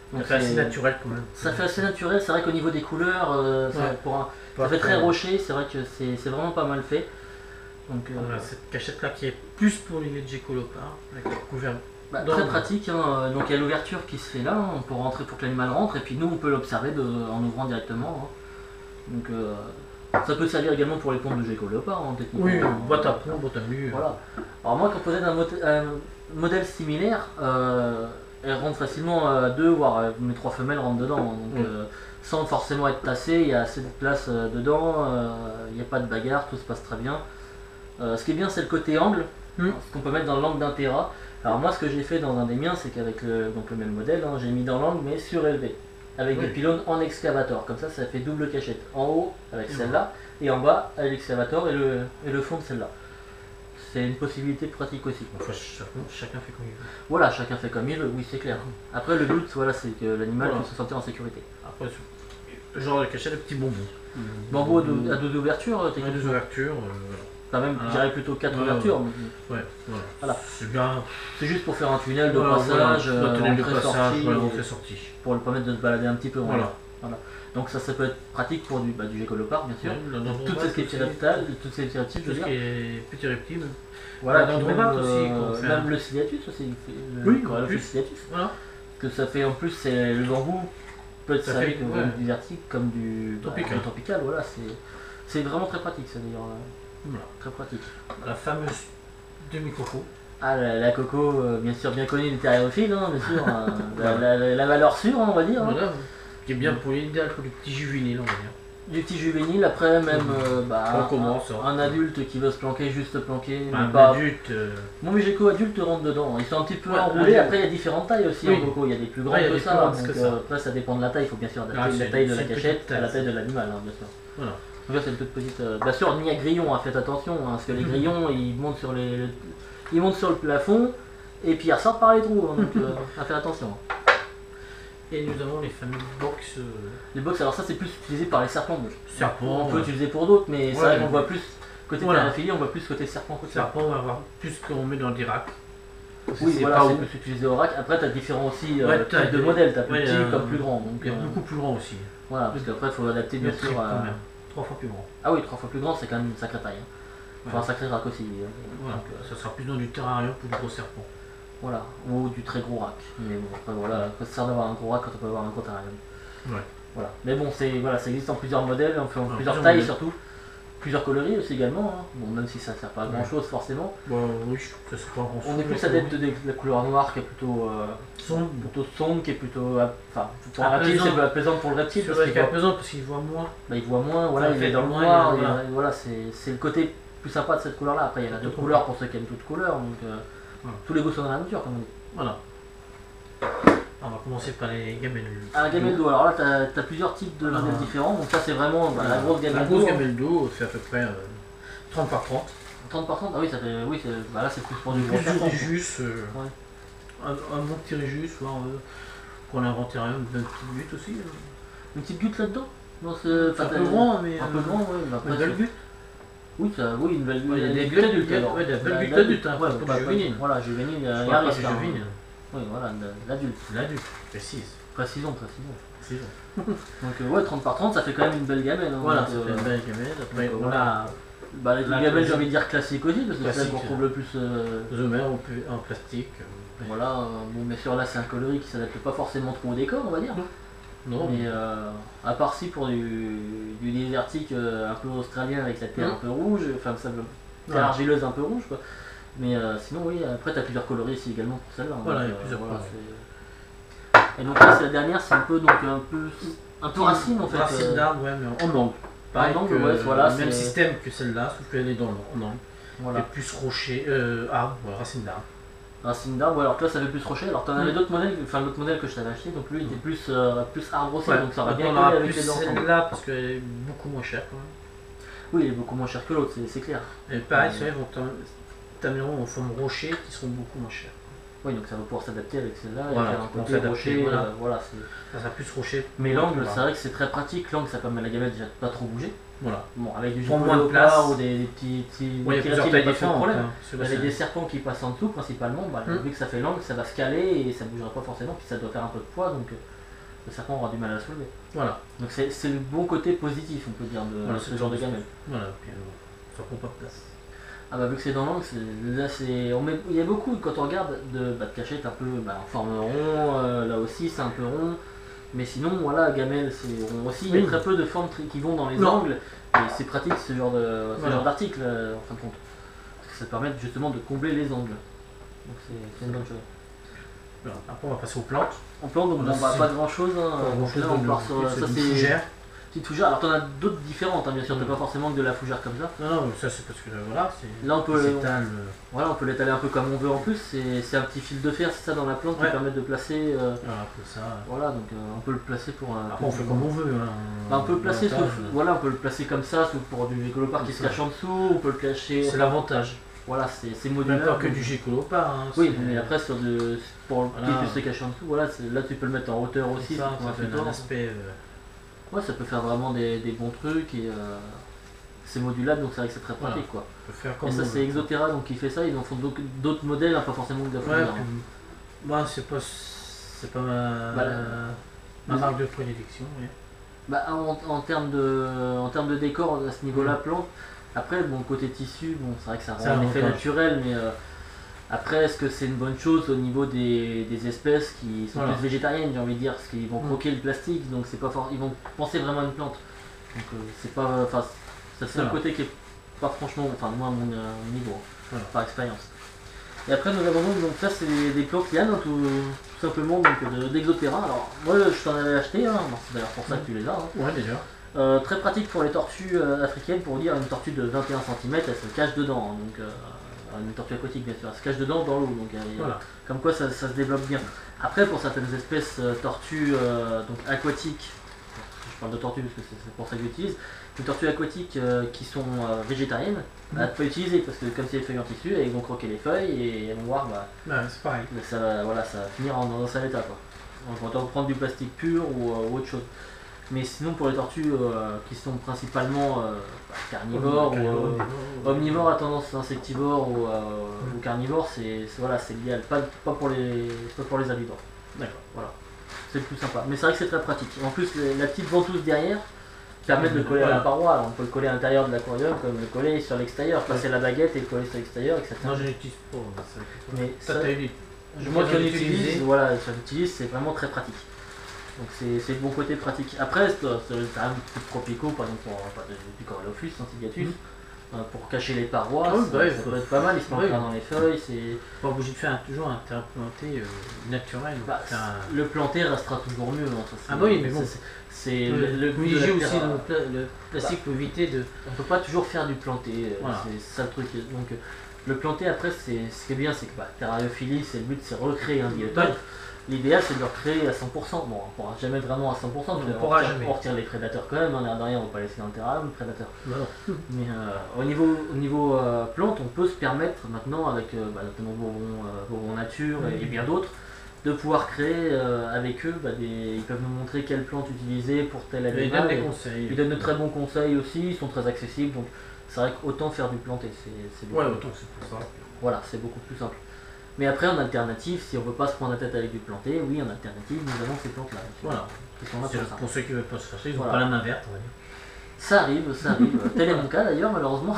Donc ça fait assez naturel quand même. Ça fait assez naturel, c'est vrai qu'au niveau des couleurs, euh, ça, ouais. pour un, ça fait très rocher, c'est vrai que c'est vraiment pas mal fait. Donc, euh, voilà, cette cachette là qui est plus pour les Gekolopard, avec la couverture. Bah, très pratique, hein. Donc il y a l'ouverture qui se fait là, hein, pour rentrer pour que l'animal rentre, et puis nous on peut l'observer en ouvrant directement. Hein. Donc euh, ça peut servir également pour les pompes de Gekolopard, hein, techniquement. Oui, boîte à pompe, boîte à mur. Voilà. Alors moi quand possède un, un modèle similaire, euh, elle rentre facilement à deux, voire euh, mes trois femelles rentrent dedans. Hein. Donc, mm. euh, sans forcément être tassé, il y a assez de place euh, dedans, euh, il n'y a pas de bagarre, tout se passe très bien. Euh, ce qui est bien, c'est le côté angle, mm. ce qu'on peut mettre dans l'angle d'un Terra. Alors moi, ce que j'ai fait dans un des miens, c'est qu'avec le, donc le même modèle, hein, j'ai mis dans l'angle mais surélevé, avec oui. des pylônes en excavator. Comme ça, ça fait double cachette. En haut avec celle-là, et en bas avec l'excavator et le, et le fond de celle-là. C'est une possibilité pratique aussi. Enfin, chacun fait comme il veut. Voilà, chacun fait comme il veut, oui c'est clair. Après le but, voilà, c'est que l'animal voilà. puisse se sentir en sécurité. Après, genre la cachette, le petit bonbon. Mmh. Bambou à deux ouvertures, ouais, deux ouvertures. Euh... Enfin même, voilà. Je dirais plutôt quatre voilà. ouvertures. Ouais, voilà. voilà. C'est bien. C'est juste pour faire un tunnel de voilà, passage, voilà. Euh, de passage, sortie, voilà, sortie. Pour le permettre de se balader un petit peu. Voilà. Voilà. Donc ça, ça peut être pratique pour du, bah, du Gekolopard, bien sûr. Ouais, dans toutes ces petits reptiles, toutes ces petits reptiles, je veux dire. Petits reptiles. Voilà, dans même, euh, aussi, même un... le Ciliatus aussi. Le, oui, le, le Ciliatus. Voilà. Que ça fait en plus, c'est le bambou peut être servi comme ouais. du vertique, comme du tropical. Bah, du tropical, voilà, c'est vraiment très pratique ça d'ailleurs. Voilà. Très pratique. La fameuse demi-coco. Ah, la, la coco, euh, bien sûr, bien connue des terriophiles, hein, bien sûr. hein, la, la, la, la valeur sûre, hein, on va dire. Voilà, hein. Qui est bien pour l'idéal pour du petit juvénile, on va dire. Du petit juvénile, après même euh, bah, commence, un, un adulte qui veut se planquer, juste se planquer. Bah, un pas... adulte. Euh... Mon Gecko adulte rentre dedans. Ils sont un petit peu ouais, enroulés. Après, il y a différentes tailles aussi oui. en coco. Il y a des plus grands ouais, que ça. Donc, que euh, ça. Après, ça dépend de la taille. Il faut bien sûr adapter ah, la taille de la cachette taille. à la taille de l'animal, hein, bien sûr. Voilà. Donc, c'est une toute petite. Euh... Bien sûr, ni à grillon, hein, faites attention. Hein, parce que les grillons, ils montent sur les. Ils montent sur le plafond et puis ils ressortent par les trous. Hein, donc, euh, à faire attention. Et nous avons les fameux box. Euh... Les box, alors ça c'est plus utilisé par les serpents. Donc. Serpents. On peut ouais. utiliser pour d'autres, mais ouais, c'est vrai qu'on voit plus côté voilà. terraphilie, on voit plus côté serpent. Côté serpent, on va voir plus qu'on met dans des racks. Oui, voilà, c'est plus utilisé au rack. Après, tu as différents aussi ouais, euh, types de modèles, tu as plus ouais, petit euh, comme plus grand. Donc, il y a euh, beaucoup plus grand aussi. Voilà, parce qu'après, il faut adapter bien sûr à. Trois fois plus grand. Ah oui, trois fois plus grand, c'est quand même une sacrée taille. Hein. Enfin, ouais. un sacré rack aussi. Voilà. Donc, euh, ça sera plus dans du terrarium pour du gros serpent. Voilà, ou du très gros rack. Mais bon, après voilà, ça sert d'avoir un gros rack quand on peut avoir un gros terrarium. Ouais. Voilà. Mais bon, voilà, ça existe en plusieurs modèles, en, en ouais, plusieurs tailles surtout. Plusieurs coloris aussi également, hein. Bon, même si ça ne sert pas à grand chose forcément. Bon, oui, ça sert pas à grand chose. On est plus adepte de la couleur noire qui est plutôt euh, sombre, plutôt sombre, qui est plutôt. Enfin, pour un reptile, c'est apaisant pour le reptile. C'est vrai qu'il est apaisant parce qu'il voit moins. Bah, il voit moins, voilà, il est dans le noir, et, voilà, voilà c'est le côté plus sympa de cette couleur là. Après, il y en a d'autres couleurs pour ceux qui aiment toutes couleurs, donc euh, voilà. Tous les goûts sont dans la nature, comme on dit. Voilà. On va commencer par les gamelles d'eau. Ah, la gamelle d'eau, alors là, tu as, as plusieurs types de modèles ah. différents. Donc, ça, c'est vraiment bah, la grosse gamelle d'eau. La grosse gamelle d'eau, c'est à peu près euh, trente par trente. trente par trente, ah oui, ça fait. Oui, bah, là, c'est plus pour du gros serpent. Du Régus, euh, ouais. un, un bon petit Régus, euh, pour l'inventarium, une petite butte aussi. Euh. Une petite butte là-dedans? C'est un peu grand, mais. Un peu grand, oui. Une belle butte. Oui, ça, oui, une belle butte. Il y a des buttes adultes. Oui, des belles buttes adultes, pour le juvénile. Voilà, juvénile, il y a un risque. Oui, voilà, l'adulte. L'adulte, précise. Précisons, précisons. précisons. Donc, euh, ouais, trente par trente, ça fait quand même une belle gamelle. Hein, voilà, donc, ça euh, fait une belle gamelle. Après, donc, on a. Voilà. Bah, les gamelles, j'ai envie de dire classiques aussi, parce que c'est celle qu'on trouve le plus. Euh... Zomer en plastique. Voilà, euh, bon, bien sûr, là, c'est un coloris qui s'adapte pas forcément trop au décor, on va dire. Non. Mais euh, à part si pour du, du désertique euh, un peu australien avec la terre mmh. un peu rouge, enfin, ça terre ouais. argileuse un peu rouge, quoi. Mais euh, sinon, oui, après, tu as plusieurs coloris ici également pour celle-là. Voilà, donc, il y a plusieurs euh, voilà, Et donc là, c'est la dernière, c'est un peu, donc, un peu, un peu racine en fait. Racine euh... d'arbre, ouais, mais en angle. Pareil, en angle, ouais, voilà. Même système que celle-là, sauf qu'elle est dans l'angle. Voilà. Et plus rocher, euh, arbre, ouais, racine d'arbre. Racine d'arbre, ouais, alors que là, ça fait plus rocher. Alors, tu en avais mmh. d'autres modèles, enfin, l'autre modèle que je t'avais acheté, donc lui, il était plus, euh, plus arbre aussi, ouais, donc ça aurait bien collé avec les dents. Celle-là, parce qu'elle est beaucoup moins chère quand même. Oui, elle est beaucoup moins chère que l'autre, c'est clair. Et pareil, c'est vrai, ils vont t'amèneront en forme rocher qui seront beaucoup moins chères. Oui, donc ça va pouvoir s'adapter avec celle-là, voilà, et faire un côté rocher, voilà. Euh, voilà ça sera plus rocher. Mais l'angle, c'est vrai que c'est très pratique, l'angle ça permet à la gamelle déjà de pas trop bouger. Voilà. Bon, avec du moins de place ou des, des petits, petits ouais, des petits pas de problème. Hein, avec des serpents qui passent en dessous principalement, bah, hum. vu que ça fait l'angle, ça va se caler et ça bougera pas forcément, puis ça doit faire un peu de poids, donc le serpent aura du mal à la soulever. Voilà. Donc c'est le bon côté positif, on peut dire, de voilà, ce genre de gamelle. Voilà, puis euh, ça prend pas de place. Ah bah vu que c'est dans l'angle, là c'est. On met, il y a beaucoup, quand on regarde, de, bah, de cachettes un peu bah, en forme rond, euh, là aussi c'est un peu rond. Mais sinon, voilà, gamelle c'est rond aussi. Il y a oui. très peu de formes qui vont dans les non. angles. Et c'est pratique ce genre de voilà. genre d'article euh, en fin de compte. Parce que ça permet justement de combler les angles. Donc c'est une bonne chose. Alors, après on va passer aux plantes. En plante, donc bon, bah, pas grand chose. Hein. Pas grand chose là, on part sur ça c'est fougère. Petite fougère. Alors t'en as d'autres différentes, hein, bien sûr. Mmh. T'as pas forcément que de la fougère comme ça. Non, non, ça c'est parce que voilà, c'est. Là on peut. L'étale, on... Voilà, on peut l'étaler un peu comme on veut en plus. C'est un petit fil de fer, c'est ça dans la plante ouais. qui permet de placer. Euh... Voilà, pour ça. Voilà, donc euh, on peut le placer pour un. Après on fait comme on veut. Hein. Bah, on peut le placer, sous... voilà, on peut le placer comme ça, sous... pour du gécolopard qui se cache en dessous. On peut le cacher. C'est l'avantage. Voilà, c'est modulaire. Même pas que du gécolopard. Hein, oui, mais après sur de pour voilà. qu'il puisse se cacher en dessous, voilà, là tu peux le mettre en hauteur aussi. Ça, ça donne un aspect. Euh... Ouais, ça peut faire vraiment des, des bons trucs et euh, c'est modulable, donc c'est vrai que c'est très pratique, voilà. Quoi. Faire comme et ça c'est Exotera donc qui fait ça, ils en font d'autres modèles, hein, pas forcément de la fougère. Ouais, moi c'est pas c'est pas ma, bah, ma marque de prédilection. Oui. Bah, en, en termes de en termes de décor à ce niveau-là, mmh. plante. Après bon côté tissu, bon c'est vrai que ça rend un effet naturel, mais euh, après est-ce que c'est une bonne chose au niveau des, des espèces qui sont voilà. plus végétariennes, j'ai envie de dire, parce qu'ils vont croquer mmh. le plastique, donc c'est pas fort, ils vont penser vraiment à une plante. Donc euh, c'est pas, enfin c'est le seul voilà. côté qui est pas franchement, enfin moi à mon, euh, mon niveau, voilà. par expérience. Et après nous avons donc ça c'est des plantes lianes hein, tout, tout simplement donc d'Exotera. Alors moi je t'en avais acheté, hein, c'est d'ailleurs pour ça que tu les as. Hein. Ouais déjà. Euh, très pratique pour les tortues euh, africaines, pour dire une tortue de vingt et un centimètres, elle se cache dedans, hein, donc euh, une tortue aquatique bien sûr, elle se cache dedans dans l'eau, donc euh, voilà. Comme quoi ça, ça se développe bien. Après pour certaines espèces euh, tortues euh, donc aquatiques, je parle de tortues parce que c'est pour ça que j'utilise, les tortues aquatiques euh, qui sont euh, végétariennes, mmh. bah, tu peux utiliser parce que comme c'est des feuilles en tissu, elles vont croquer les feuilles et elles vont voir, bah, ouais, c'est pareil. Ça va, voilà, ça va finir en, dans un sale état quoi. On va prendre du plastique pur ou, euh, ou autre chose. Mais sinon pour les tortues euh, qui sont principalement euh, bah, carnivores ou euh, omnivores à tendance insectivore ou, euh, mmh. ou carnivores, c'est voilà, c'est l'idéal, pas, pas pour les pas pour les herbivores. D'accord, voilà. C'est le plus sympa. Mais c'est vrai que c'est très pratique. En plus les, la petite ventouse derrière permet de le coller voilà. à la paroi. Alors, on peut le coller à l'intérieur de l'aquarium comme le coller sur l'extérieur, passer ouais. la baguette et le coller sur l'extérieur, et cetera. Non je n'utilise pas. Mais ça, ça, ça moi qui en utilise, voilà, j'utilise, c'est vraiment très pratique. Donc c'est le bon côté pratique. Après, tu as un petit propicot, par exemple, pour du Coriophus, Antigatus, mmh. euh, pour cacher les parois, oh, ça, bah, ça faut... peut être pas mal, il se met ouais. dans les feuilles. C'est pas obligé de faire un, toujours un terrain planté euh, naturel. Bah, un... Le planté restera toujours mieux. Hein, ah bah oui, mais bon. C'est le, le goût de aussi, à... donc, le plastique bah, peut éviter de... On peut pas toujours faire du planté, voilà. C'est ça le truc. Donc le planté, après, ce qui est bien, c'est que bah, terrariophilie, c'est le but, c'est recréer un biotope. L'idéal c'est de le recréer à cent pour cent. Bon, on ne pourra jamais vraiment à cent pour cent, on, on, retire, on retire les prédateurs quand même, hein, l'air de rien, on ne va pas laisser dans le terrain le prédateur. Bah mais euh, au niveau, au niveau euh, plante, on peut se permettre maintenant, avec euh, bah, notamment Bourbon, euh, Bourbon Nature mmh. et, et bien d'autres, de pouvoir créer euh, avec eux, bah, des, ils peuvent nous montrer quelle plante utiliser pour tel animal. Ils donnent des conseils. Ils donnent de très bons conseils aussi, ils sont très accessibles, donc c'est vrai qu'autant faire du planté, c'est beaucoup. Ouais, autant c'est pour ça. Voilà, c'est beaucoup plus simple. Mais après, en alternative, si on ne veut pas se prendre la tête avec du planté, oui, en alternative, nous avons ces plantes-là. Voilà. Qui sont là pour, pour ceux qui ne veulent pas se fâcher, ils n'ont voilà. pas la main verte, on va dire. Ça arrive, ça arrive. Tel est mon cas d'ailleurs, malheureusement.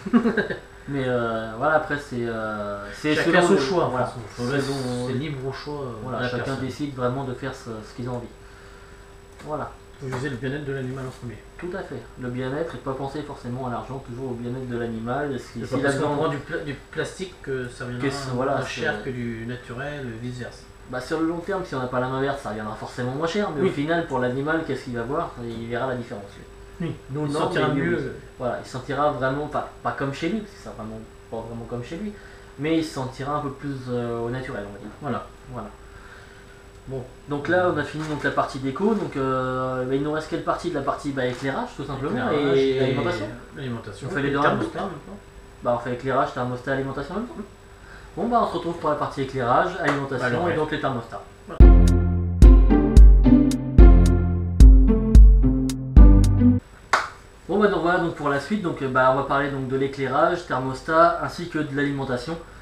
Mais euh, voilà, après, c'est. Euh, chacun son choix, voilà. C'est libre au choix. Euh, voilà, chacun personne. décide vraiment de faire ce, ce qu'ils ont envie. Voilà. Il faut viser le bien-être de l'animal en premier. Tout à fait. Le bien-être et pas penser forcément à l'argent, toujours au bien-être de l'animal. Si parce qu'on prend du, pla du plastique que ça viendra que voilà, moins cher que du naturel, vice versa. Bah sur le long terme, si on n'a pas la main verte, ça reviendra forcément moins cher, mais oui. au final, pour l'animal, qu'est-ce qu'il va voir? Il verra la différence. Oui. Nous, il non, sentira mieux. Lui, voilà, il sentira vraiment, pas, pas comme chez lui, parce que ça vraiment pas vraiment comme chez lui, mais il se sentira un peu plus euh, au naturel, on va dire. Voilà. Voilà. Bon, donc là on a fini donc la partie déco, donc euh, bah, il nous reste quelle partie de la partie bah, éclairage tout simplement et, et alimentation. L'alimentation. On fait les deux en même temps. Bah on fait éclairage, thermostat, alimentation en même temps. Bon bah on se retrouve pour la partie éclairage, alimentation Alors, et ouais. donc les thermostats. Voilà. Bon bah donc voilà donc pour la suite, donc bah on va parler donc de l'éclairage, thermostat ainsi que de l'alimentation.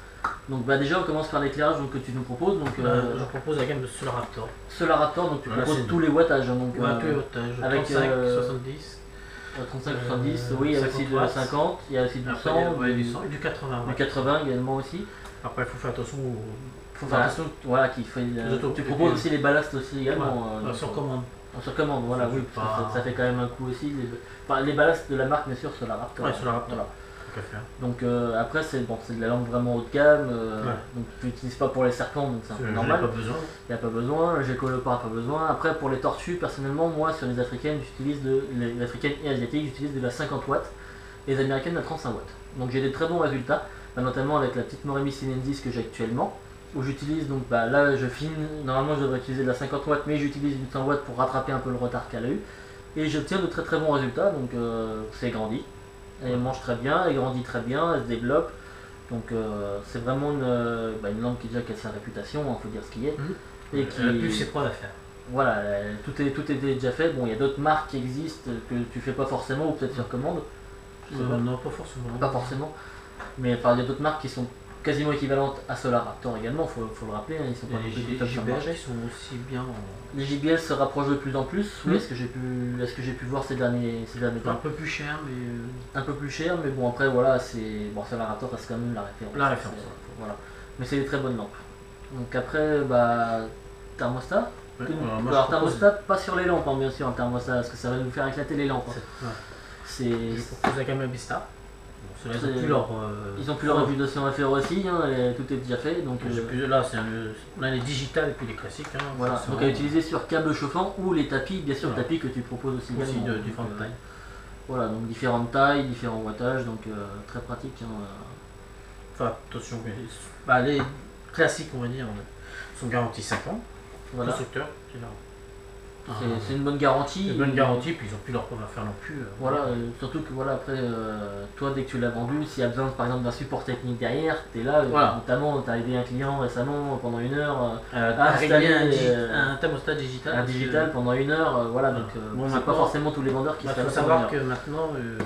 Donc bah déjà on commence par l'éclairage que tu nous proposes. Donc, euh, euh, je propose la gamme de Solaraptor. Solaraptor, donc tu voilà, proposes tous les wattages. Hein, donc, ouais, euh, tous les wattages, avec trente-cinq, euh, soixante-dix. trente-cinq, soixante-dix, oui, il y a aussi de cinquante, il y a aussi du après, cent, ouais, du, du cent et du quatre-vingts. Du quatre-vingts également aussi. Après il faut faire attention au... faut faire attention, voilà, qui fait, euh, tu proposes aussi les ballasts aussi également. Ouais, euh, sur commande. Sur commande, voilà, oui, pas... ça, ça, ça fait quand même un coup aussi. Les, enfin, les ballasts de la marque, bien sûr, Solaraptor. Ouais, Solaraptor. Voilà. Donc euh, après, c'est bon, c'est de la lampe vraiment haut de gamme, euh, ouais. donc tu n'utilises pas pour les serpents, donc c'est un peu normal. Il n'y a pas besoin. Il n'y a pas besoin, le Gécolopard pas besoin. Après, pour les tortues, personnellement, moi, sur les africaines, j'utilise de, les africaines et asiatiques, j'utilise de la cinquante watts, et les américaines de la trente-cinq watts. Donc j'ai des très bons résultats, notamment avec la petite Moremi Sinensis que j'ai actuellement, où j'utilise, donc bah, là je filme, normalement je devrais utiliser de la cinquante watts, mais j'utilise une cent watts pour rattraper un peu le retard qu'elle a eu, et j'obtiens de très très bons résultats, donc euh, c'est grandi. Elle mange très bien, elle grandit très bien, elle se développe. Donc euh, c'est vraiment une, euh, bah, une lampe qui déjà a sa réputation, il hein, faut dire ce qu'il y est. Mmh. Et qui, elle a plus ses preuves à faire. Voilà, elle, tout, est, tout est déjà fait. Bon, il y a d'autres marques qui existent que tu fais pas forcément ou peut-être sur commande. Euh, pas. Non, pas forcément. Pas forcément. Mais enfin, il y a d'autres marques qui sont quasiment équivalentes à Solaraptor également, il faut, faut le rappeler. Hein, ils sont pas les J B L sont aussi bien. En... Les J B L se rapprochent de plus en plus. Mmh. Oui, est-ce que j'ai pu, est-ce que j'ai pu voir ces derniers, ces derniers temps. Un peu plus cher, mais. Un peu plus cher, mais bon, après, voilà, c'est. Bon, Solaraptor reste quand même la référence. La référence. Voilà. Mais c'est des très bonnes lampes. Donc après, bah. Thermostat. Ouais, alors, moi, alors thermostat, pas sur les lampes, hein, bien sûr, un thermostat, parce que ça va nous faire éclater les lampes. Hein. C'est. Je propose la gamme Vista. Bon, ils ont plus leur. Euh... Ils ont plus leur réputation à faire aussi, hein, et tout est déjà fait. Donc, euh... plus, là, c'est un, on a les digitales et puis les classiques. Hein, voilà. Donc à utiliser sur câble chauffant ou les tapis, bien sûr, voilà. Le tapis que tu proposes aussi. Aussi également, de différentes euh, tailles. Voilà, donc différentes tailles, différents wattages, donc euh, très pratique. Hein. Enfin, attention, mais, bah, les classiques, on va dire, sont garantis cinq ans. Voilà. Constructeur, c'est là. C'est une bonne garantie. Une bonne garantie, puis ils n'ont plus leur preuve à faire non plus. Euh, voilà, euh, surtout que voilà, après, euh, toi, dès que tu l'as vendu, s'il y a besoin par exemple d'un support technique derrière, tu es là, voilà. euh, notamment, tu as aidé un client récemment pendant une heure euh, à installer un, euh, un thermostat digital. Un digital pendant une heure, euh, voilà, voilà, donc euh, bon, c'est pas forcément tous les vendeurs qui bah, se Il faut savoir que maintenant, euh,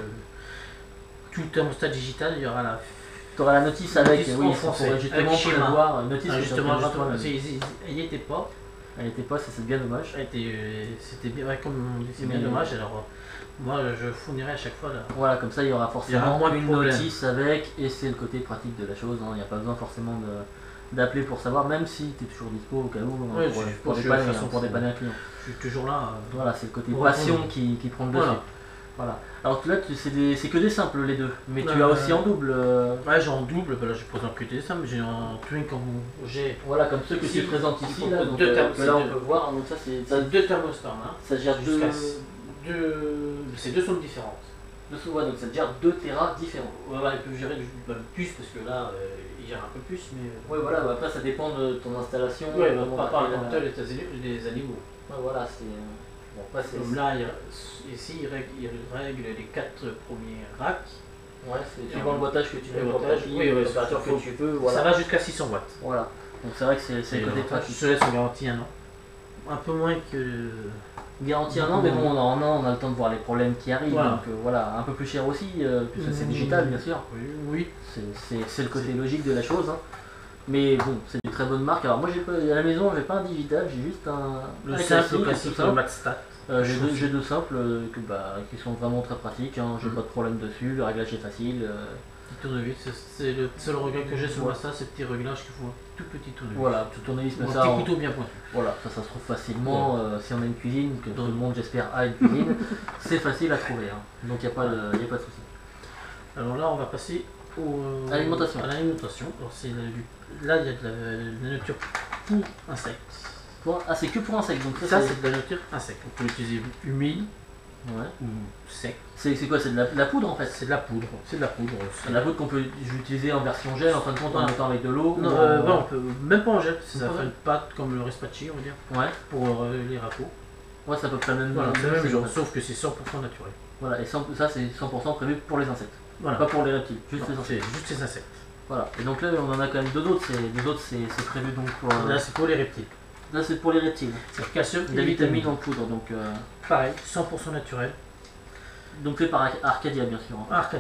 tout thermostat digital, il y aura la. Tu auras la notice avec, notice oui, français, pour justement prévoir, notice ah, justement, elle n'y était pas. Elle était pas, c'est bien dommage. C'était bien, ouais, comme c'est bien dommage. Alors, moi, je fournirai à chaque fois là. Voilà, comme ça, il y aura forcément il y une notice avec, et c'est le côté pratique de la chose. Il hein, n'y a pas besoin forcément d'appeler pour savoir, même si tu es toujours dispo au cas où, ouais, pour, je, pour, je, dépanner, je, pour dépanner un client. Je suis toujours là. Euh, voilà, c'est le côté passion qui, qui prend le dessus. Voilà. Voilà. Alors là, c'est que des simples les deux, mais tu euh, as aussi en double. Euh... Ouais, j'ai en double, bah là je présente que des simples, j'ai en twin comme j'ai. Voilà, comme ceux que ici, tu présentes ici, là, donc, deux euh, là on peut voir, donc ça c'est deux thermostats, hein. Ça gère deux. deux... Ces deux sont différentes. Deux sous donc ça gère deux terras différents. Ouais, ouais, il peut gérer bah, plus parce que là euh, il gère un peu plus, mais. Euh... Ouais, voilà, bah, après ça dépend de ton installation. Ouais, bah, pas par exemple les animaux. Ouais, voilà, c'est. Bon, comme là, il, ici, il règle, il règle les quatre premiers racks. Ouais, c'est suivant le wattage que tu veux, le wattage, tapis, oui, oui, température que tu veux. Voilà. Ça va jusqu'à six cents watts. Voilà, donc c'est vrai que c'est le côté pratique. Je te laisse en garantie un an. Un peu moins que. Garantie un an, mais bon, en un an, on a le temps de voir les problèmes qui arrivent. Voilà. Donc euh, voilà, un peu plus cher aussi, euh, puisque mmh. c'est digital, bien sûr. Oui, oui. C'est le côté logique de la chose. Hein. Mais bon, c'est une très bonne marque. Alors moi, pas, à la maison, j'ai pas un digital, j'ai juste un. Le un simple classique, le Matstat. Euh, j'ai deux, deux simples euh, que, bah, qui sont vraiment très pratiques. Hein. J'ai mmh. pas de problème dessus, le réglage est facile. Euh... Petit tournevis, c'est le seul regret que j'ai sur moi, ça, c'est petit réglage qu'il faut un tout petit tournevis. Voilà, tout tournevis, mais un ça. Un petit on... couteau bien pointu. Voilà, ça, ça se trouve facilement. Ouais. Euh, si on a une cuisine, que tout le monde, j'espère, a une cuisine, c'est facile à trouver. Hein. Donc il n'y a, a pas de souci. Alors là, on va passer au, à l'alimentation. À l'alimentation. Là, il y a de la, de la nourriture pour insectes. Pour, ah, c'est que pour insectes. Donc ça, c'est de la nourriture insecte. On peut l'utiliser humide ouais. ou sec. C'est quoi? C'est de, de la poudre en fait? C'est de la poudre. C'est de la poudre. C'est de la poudre qu'on peut utiliser en version gel, en fin de compte, en mettant avec de l'eau. Non, ou euh, en... bah, on peut même pas en gel. Ça fait une pâte comme le Respacci, on va dire. Ouais. Pour euh, les râpeaux. Ouais, ça peut faire le même. Voilà, c'est le même genre, sauf que c'est cent pour cent naturel. Voilà, et cent, ça c'est cent pour cent prévu pour les insectes. Voilà. Pas pour les reptiles, juste non, les insectes. Juste les insectes. Voilà. Et donc là, on en a quand même deux autres. Deux autres, c'est prévu donc pour. Euh... Là, c'est pour les reptiles. Là, c'est pour les reptiles. C'est le calcium et la vitamine en poudre, donc. Euh... Pareil, cent pour cent naturel. Donc fait par Arcadia, bien sûr. Hein. Arcadia.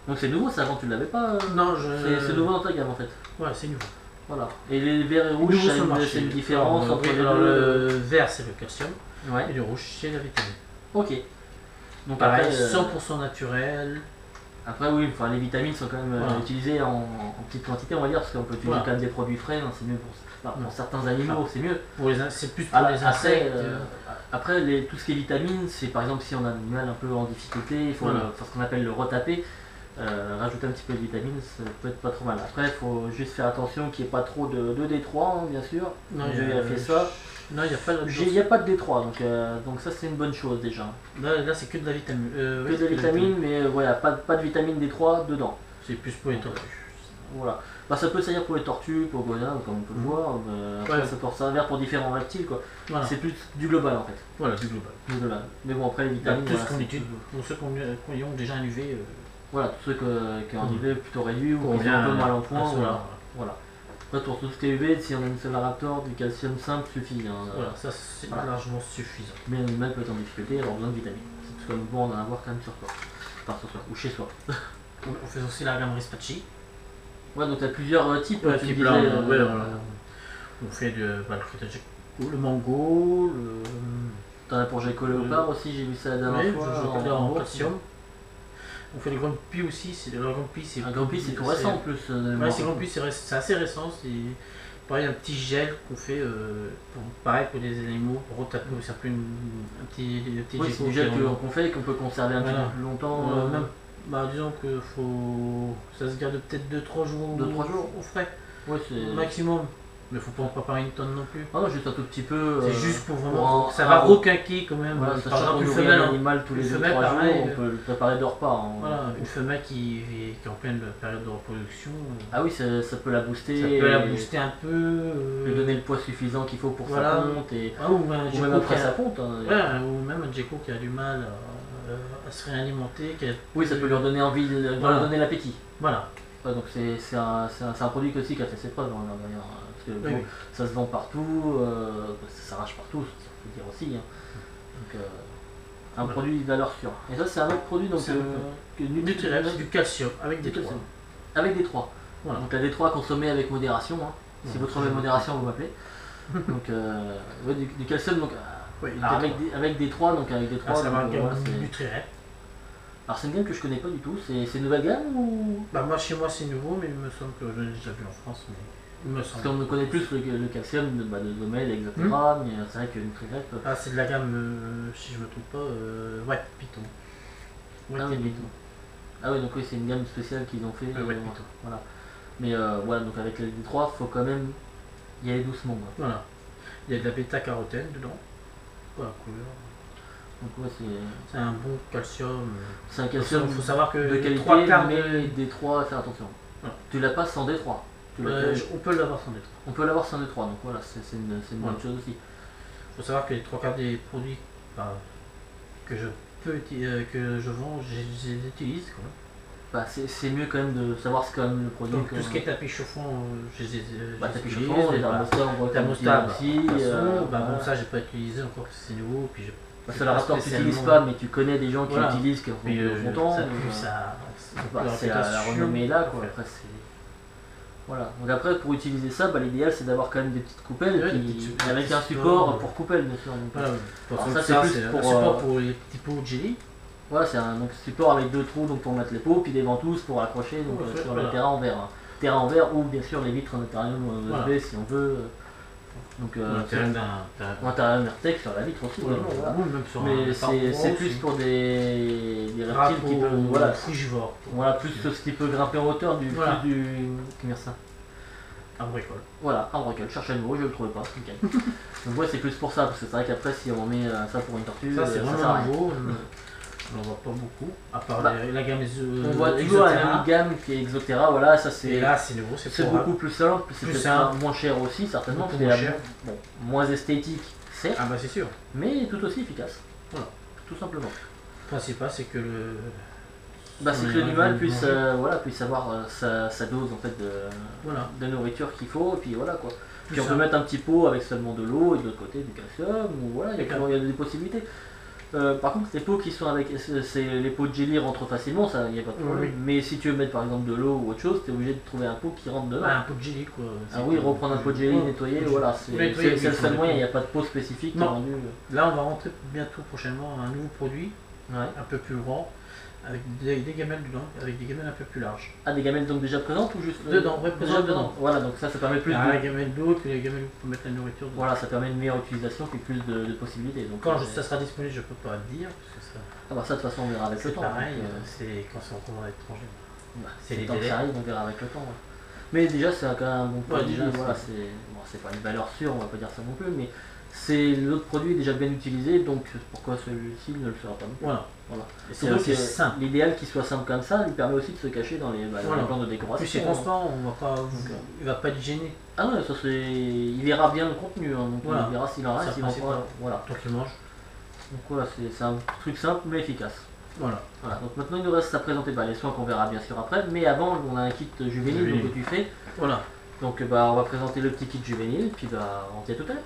Donc c'est nouveau ça, avant tu l'avais pas euh... Non, je... C'est nouveau dans ta gamme en fait. Ouais, c'est nouveau. Voilà. Et les verts et rouges, c'est une, une différence alors, entre oui, les alors, deux. le vert c'est le calcium, ouais. et le rouge c'est la vitamine. Ok. Donc pareil, après, cent pour cent naturel. Après oui, enfin, les vitamines sont quand même voilà. euh, utilisées en, en petite quantité on va dire, parce qu'on peut utiliser voilà. quand même des produits frais, hein, c'est mieux pour, enfin, pour certains animaux, c'est mieux. C'est plus pour ah, les insectes. Après, euh, après les, tout ce qui est vitamines, c'est par exemple si on a un animal un peu en difficulté, il faut voilà. le, ce qu'on appelle le retaper. Euh, rajouter un petit peu de vitamines, ça peut être pas trop mal. Après, il faut juste faire attention qu'il n'y ait pas trop de, de D trois, hein, bien sûr. Non, j'ai vérifié ça. Non, il n'y a pas de Il n'y a pas de D trois, donc, euh, donc ça c'est une bonne chose déjà. Là, là c'est que de la vitamine. Euh, que oui, de la vitamine, mais euh, voilà, pas, pas de vitamine D trois dedans. C'est plus pour les tortues. Voilà. Bah, ça peut servir pour les tortues, pour les gonades, comme on peut le mmh. voir. Euh, après, ouais. ça peut servir pour différents reptiles, quoi. Voilà. C'est plus du global en fait. Voilà, du global. Du global. Mais bon, après les vitamines. Bah, tout voilà, ce qu'on étudie, pour ceux qui ont déjà un U V. Euh... Voilà, tous ceux qui ont un U V plutôt réduit ou qui sont un peu mal en point. Voilà. voilà. Après, pour tout ce qui est U V, si on a une Solaraptor, du calcium simple suffit. Hein. Voilà, ça c'est voilà. largement suffisant. Mais un animal peut être en difficulté et avoir besoin de vitamines. C'est tout comme bon d'en avoir quand même sur soi. Enfin, sur soi, ou chez soi. On fait aussi la gamme Rispachi. Ouais, donc tu as plusieurs euh, types. Ouais, tu type disais, là, euh, ouais, voilà. On fait de, bah, le, le mango, le. T'en as pour Gecko Léopard le... aussi, j'ai vu ça la dernière ouais, fois. En, en, en calcium. On fait les Grand Prix aussi, c'est le Grand Prix c'est un Grand Prix c'est tout récent en plus. Euh, ouais, c'est Grand Prix c'est assez récent, c'est pareil un petit gel qu'on fait euh, pour, pareil pour les animaux, pour retaper aussi un peu une, un petit, un petit oui, c'est du gel qu'on qu fait qu'on peut conserver un voilà. petit peu plus longtemps. Euh, même, bah, disons que faut ça se garde peut-être deux trois jours, deux trois jours au frais. Ouais, au maximum. Mais faut pas en préparer une tonne non plus. Ah non, juste un tout petit peu. C'est euh, juste pour vraiment. Pour ça va requinquer quand même. Voilà, par exemple, une femelle. animal tous les deux trois jours, pareil, on peut le préparer de repas. Hein. Voilà, une femelle qui, qui est en pleine période de reproduction. Ah oui, ça, ça peut la booster. Ça peut la booster un peu. Euh... Lui donner le poids suffisant qu'il faut pour voilà. sa ponte. Et... Ah, ou, ben, ou même après a... sa ponte. Hein. Ouais, ou même un gecko qui a du mal à, à se réalimenter. Qui a... Oui, ça peut lui donner envie, de, voilà. lui donner l'appétit. Voilà. Ouais, donc c'est un, un, un produit aussi qui a fait ses preuves d'ailleurs. Parce que oui, bon, oui. ça se vend partout, euh, ça s'arrache partout, ça faut dire aussi. Hein. Donc, euh, un voilà. produit de valeur sûre. Et ça, c'est un autre produit donc, euh, que Nutri-Reps, du calcium avec des trois. Avec des trois. Voilà. Donc la D trois consommée avec modération. Hein. Si vous trouvez modération, vous m'appelez. Donc euh, ouais, du, du calcium donc, oui, avec, des, avec des trois, donc avec des trois. Ah, donc, euh, voilà, Nutri-Reps. Alors c'est une gamme que je connais pas du tout, c'est une nouvelle gamme ou... Bah moi chez moi c'est nouveau mais il me semble que je l'ai déjà vu en France. Mais... Parce qu'on connaît plus le, le calcium de, bah, de Domel, et cetera. Mmh. Mais c'est vrai que Nutri-Reps. Ah, c'est de la gamme, euh, si je me trompe pas, euh, ouais, Python. Ouais, ah, oui, Python. Ah oui, donc oui, c'est une gamme spéciale qu'ils ont fait. Euh, ouais, euh, voilà. Mais euh, voilà, donc avec les D trois, il faut quand même y aller doucement. Quoi. Voilà. Il y a de la bêta-carotène dedans. Voilà, couleur. Donc ouais, c'est un bon calcium. C'est un calcium, il faut savoir que de qualité, trois quarts mais de... D trois, faire attention. Voilà. Tu l'as pas sans D trois. Euh, on peut l'avoir sans D trois. On peut l'avoir sans D trois, donc voilà, c'est une, une voilà. bonne chose aussi. Il faut savoir que les trois quarts des produits bah, que je peux euh, que je vends, je les utilise quand même. Bah, c'est mieux quand même de savoir ce quand même le produit. Donc, tout ce qui est tapis chauffant, je les ai bah, tapis chauffant, les thermostats, on voit thermostats aussi. Euh, bah, bon, ça j'ai pas utilisé encore, c'est nouveau. Puis je Parce que la Raptor tu n'utilises pas, mais tu connais des gens qui voilà. l'utilisent qui ont euh, longtemps. Ça pue, ça. C'est la, la renommée là quoi. Après, voilà. Donc après pour utiliser ça, bah, l'idéal c'est d'avoir quand même des petites coupelles ouais, qui... petites, avec un support pour coupelle bien sûr. Donc, voilà, alors, ça c'est plus pour, un support pour les petits pots de jelly. Voilà, c'est un donc, support avec deux trous donc pour mettre les pots, puis des ventouses pour accrocher donc, ouais, euh, sur voilà. le terrain en verre. Hein. Terrain en verre ou bien sûr les vitres en aquarium U S B voilà. si on veut. Donc euh, un intérieur Mertec sur la vitre aussi. Voilà. Voilà. Même sur mais c'est plus pour des, des reptiles qui peuvent voilà, frugivores. Voilà, plus ce qui peut grimper en hauteur du voilà. plus du comment ça. Arbricole. Voilà, arbricole. Je cherchais le mot, je le trouvais pas. Okay. Donc ouais, c'est plus pour ça parce que c'est vrai qu'après si on met ça pour une tortue, ça c'est vraiment nouveau. On n'en voit pas beaucoup, à part bah, la gamme euh, on voit toujours la gamme qui est Exoterra, voilà, ça c'est là c'est nouveau, c'est beaucoup plus simple, c'est moins cher aussi, certainement, moins, la, cher. Bon, moins esthétique, certes, ah bah c'est sûr, mais tout aussi efficace, voilà, tout simplement. Le principal c'est que le... Bah, c'est que l'animal puisse, euh, voilà, puisse avoir euh, sa, sa dose en fait de, voilà. de nourriture qu'il faut, et puis voilà quoi. Puis on peut mettre un petit pot avec seulement de l'eau et de l'autre côté du calcium, ou voilà, il y, y a des possibilités. Euh, par contre, les pots qui sont avec. C'est, les pots de jelly rentrent facilement, ça, il n'y a pas de problème. Oui. Mais si tu veux mettre par exemple de l'eau ou autre chose, tu es obligé de trouver un pot qui rentre dedans. Ah, un pot de jelly quoi. Ah oui, reprendre un pot de jelly, Ouais. nettoyer, Oui. voilà, c'est Nettoyer, c'est- oui, c'est le faut seul moyen, il n'y a nettoyer. pas de pot spécifique qui est Non. rendu. euh, Là, on va rentrer bientôt prochainement un nouveau produit, Ouais. un peu plus grand, avec des, des gamelles dedans, avec des gamelles un peu plus larges. Ah, des gamelles donc déjà présentes ou juste. Dedans, ouais, déjà présentes dedans. Voilà, donc ça, ça permet plus Ah, de. la gamelle d'eau, puis les gamelles où on peut mettre la nourriture dedans. Voilà, ça permet une meilleure utilisation et plus de, de possibilités. Donc, Quand euh, je- ça sera disponible, je peux pas le dire, parce que ça, Ah bah ça, de toute façon, on verra avec le c'est temps. pareil, donc, euh, euh, c'est quand c'est en commande étranger. bah, c'est c'est les tant que délais. ça arrive, on verra avec le temps. ouais. Mais déjà, c'est quand même un bon produit. déjà, voilà, c'est- c'est bon, c'est pas une valeur sûre, on va pas dire ça non plus, mais c'est l'autre produit est déjà bien utilisé, donc pourquoi celui-ci ne le sera pas non plus. Voilà. Voilà. Et c'est Surtout c'est que simple. l'idéal qu'il soit simple comme ça lui permet aussi de se cacher dans les, bah, dans Voilà. les plans de En décoration. plus, c'est constant, on va pas, euh, il va pas être gêné Ah ouais, ça c'est. Il verra bien le contenu, hein, donc Voilà. il verra s'il en C'est reste, s'il en principal. prend. Voilà. tant qu'il mange. Donc voilà, c'est c'est un truc simple mais efficace. Voilà. Voilà, donc maintenant il nous reste à présenter bah, les soins qu'on verra bien sûr après, mais avant on a un kit juvénile donc, Juvénile. que tu fais. Voilà. Donc bah, on va présenter le petit kit juvénile, puis bah, on se dit à tout à l'heure.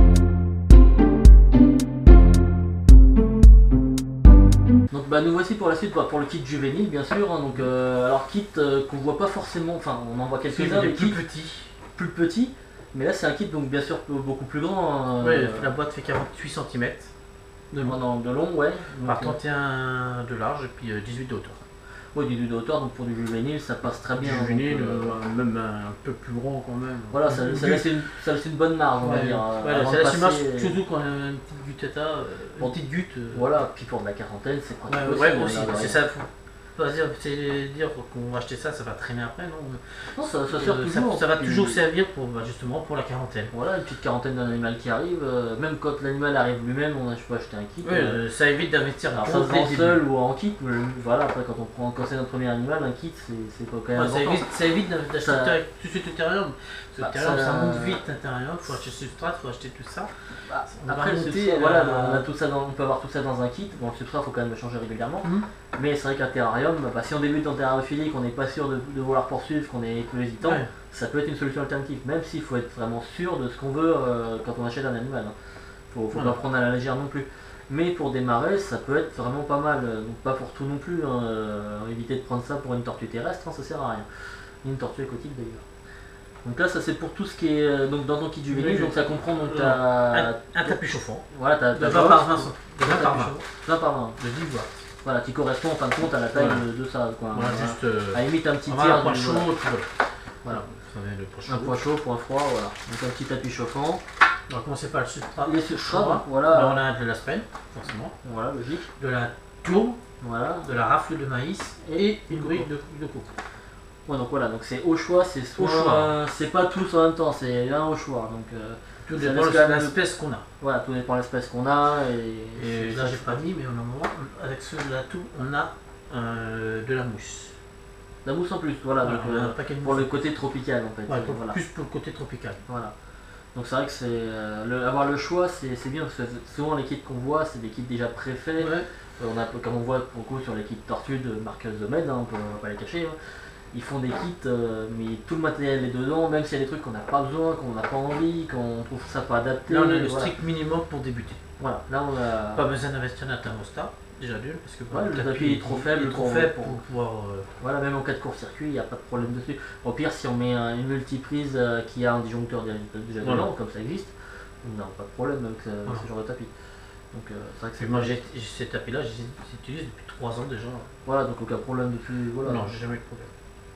Donc bah, nous voici pour la suite bah, pour le kit juvénile bien sûr. hein, donc, euh, alors kit euh, qu'on voit pas forcément, enfin on en voit C'est quelques-uns, les mais plus kits petits. plus petits. Mais là c'est un kit donc bien sûr beaucoup plus grand. hein, Ouais, euh, la boîte fait quarante-huit centimètres de long, pendant de long, ouais. par Donc, trente et un de large et puis euh, dix-huit de hauteur. ouais, du de hauteur, donc pour du juvénile ça passe très bien. Du juvénile, donc, euh, euh, même un peu plus grand quand même. Voilà, ça, ça, laisse une, ça laisse une bonne marge, on va Ouais, dire. euh, ouais, avant ça de laisse une marge, passer- surtout quand on a une petite gutetta, euh, Bon, une petite gute. euh, Voilà, puis pour de la quarantaine, c'est Ouais, pratique ouais, aussi. aussi, hein, c'est ouais. ça, faut pas dire, c'est dire qu'on va acheter ça, ça va traîner après, non. Non, ça, ça sert Euh, ça, toujours. ça va puis- toujours servir pour, bah, justement pour la quarantaine. Voilà, une petite quarantaine d'un animal qui arrive, euh, même quand l'animal arrive lui-même, on a, je peux acheter un kit. Ouais, euh, euh, ça évite d'investir alors ça gros se dès le vend début. seul ou en kit, mais voilà, après quand on prend, quand c'est notre premier animal, un kit c'est c'est quand même Ouais, ça, important. évite, ça évite d'acheter Ça- direct- tout de suite le terrarium. Bah, Le terrarium, ça- ça monte vite l'intérieur, faut acheter le substrat, faut acheter tout ça. Bah, on va après le remonter, substrat, euh, voilà, on, a tout ça dans- on peut avoir tout ça dans un kit. Bon, le substrat, il faut quand même le changer régulièrement. Mhm. Mais c'est vrai qu'un terrarium, bah, si on débute dans terrariophilie, qu'on n'est pas sûr de, de vouloir poursuivre, qu'on est peu hésitant, Ouais. ça peut être une solution alternative, même s'il faut être vraiment sûr de ce qu'on veut euh, quand on achète un animal. hein. Faut, faut Voilà. pas prendre à la légère non plus. Mais pour démarrer, ça peut être vraiment pas mal. euh, Donc pas pour tout non plus. hein, euh, éviter de prendre ça pour une tortue terrestre, hein, ça sert à rien. Ni une tortue aquatique d'ailleurs. Donc là, ça c'est pour tout ce qui est euh, donc dans ton kit juvénile. Oui, Donc ça comprend donc euh, ta, Un, un tapis chauffant, voilà, ta, de ta vingt box, par vingt, de ta vingt par tapis vingt, chaud- vingt par vingt. de dix watts. Voilà, qui correspond en fin de compte à la taille Voilà. de, de ça. Quoi. Voilà, Voilà. juste euh, À la limite un petit avoir un tiers poids du- chaud, voilà. et puis voilà. Voilà. Vous savez, le poids chaud. Un poids chaud, point froid, voilà. Donc un petit tapis chauffant. On va commencer par le substrat. Les substrats, Chaud. voilà. Là, on a de l'aspène, forcément, Voilà, logique. de la tourbe, Voilà. de la rafle de maïs et une coco. brique de, de coco. Ouais, donc voilà, donc c'est au choix, c'est soit. Au choix. C'est pas tous en même temps, c'est l'un au choix. Donc euh, Tout Ça dépend laisse de quand même l'espèce qu'on a. voilà, tout dépend de l'espèce qu'on a. Et, Et là, j'ai pas dit, mais on a un moment, avec ce là tout, on a euh, de la mousse. La mousse en plus, voilà, Voilà, donc, on a euh, un paquet de pour mousse. le côté tropical en fait. Ouais, euh, pour- voilà. Plus pour le côté tropical. Voilà. Donc c'est vrai que c'est euh, le- avoir le choix, c'est c'est bien parce que souvent les kits qu'on voit, c'est des kits déjà préfaits. Ouais. Euh, On a, comme on voit pour le coup sur les kits Tortue de marque Zomed, hein, on peut on va pas les cacher. hein. Ils font des kits, euh, mais tout le matériel est dedans, même s'il y a des trucs qu'on n'a pas besoin, qu'on n'a pas envie, qu'on trouve ça pas adapté. Là, on a le voilà. strict minimum pour débuter. Voilà, là on a. Pas besoin d'investir dans un thermostat, déjà d'une, parce que Ouais, le tapis est trop faible il est trop pour- faible pour- pour pouvoir. euh, Voilà, même en cas de court-circuit, il n'y a pas de problème dessus. Au pire, si on met un- une multiprise euh, qui a un disjoncteur déjà déjà Voilà. dedans, comme ça existe, on n'a pas de problème avec ce, Voilà. ce genre de tapis. Donc euh, c'est vrai que Puis c'est moi, j'ai j'ai ces tapis-là, je les utilise depuis trois ans déjà. Voilà, donc aucun problème depuis. Voilà. Non, j'ai jamais eu de problème.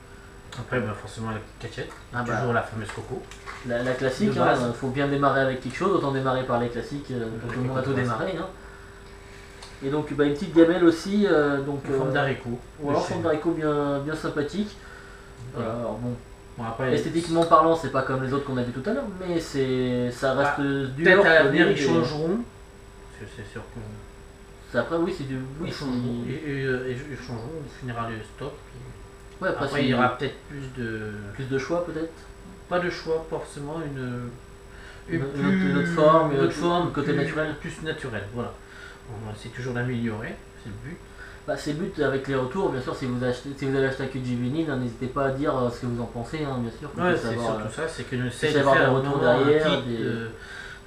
Après, bah, forcément, la cachette, Ah bah. toujours la fameuse coco. La, la classique, De il base. faut bien démarrer avec quelque chose, autant démarrer par les classiques, euh, Avec tout le monde a les tout bases. démarré. Hein. Et donc bah, une petite gamelle aussi, euh, donc, En forme euh, d'haricot. ou alors de chez- forme d'haricot bien, bien sympathique. Voilà. Euh, alors bon, Bon, après, esthétiquement parlant, c'est pas comme les autres qu'on a vu tout à l'heure, mais c'est ça reste Ah, dur. peut-être à l'avenir, solide ils et- changeront. Parce que c'est sûr que. c'est- Après, oui, c'est du. Oui, ils si- changeront. Et, et, euh, et ils changeront, on finira le stock. puis Ouais, après, Après, c'est il y aura peut-être plus de. plus de choix peut-être. Pas de choix, forcément, une. Une autre- une autre forme, une une autre forme, côté plus- naturel. Plus naturel, voilà. On va essayer toujours d'améliorer, c'est le but. Bah, c'est le but avec les retours, bien sûr, si vous, achetez, si vous avez acheté un kit juvénile, hein, n'hésitez pas à dire euh, ce que vous en pensez, hein, bien sûr. qu'on Ouais, puisse c'est avoir, surtout euh, ça, c'est que nous essaye puisse de avoir faire des un retours moment un derrière, kit des- de,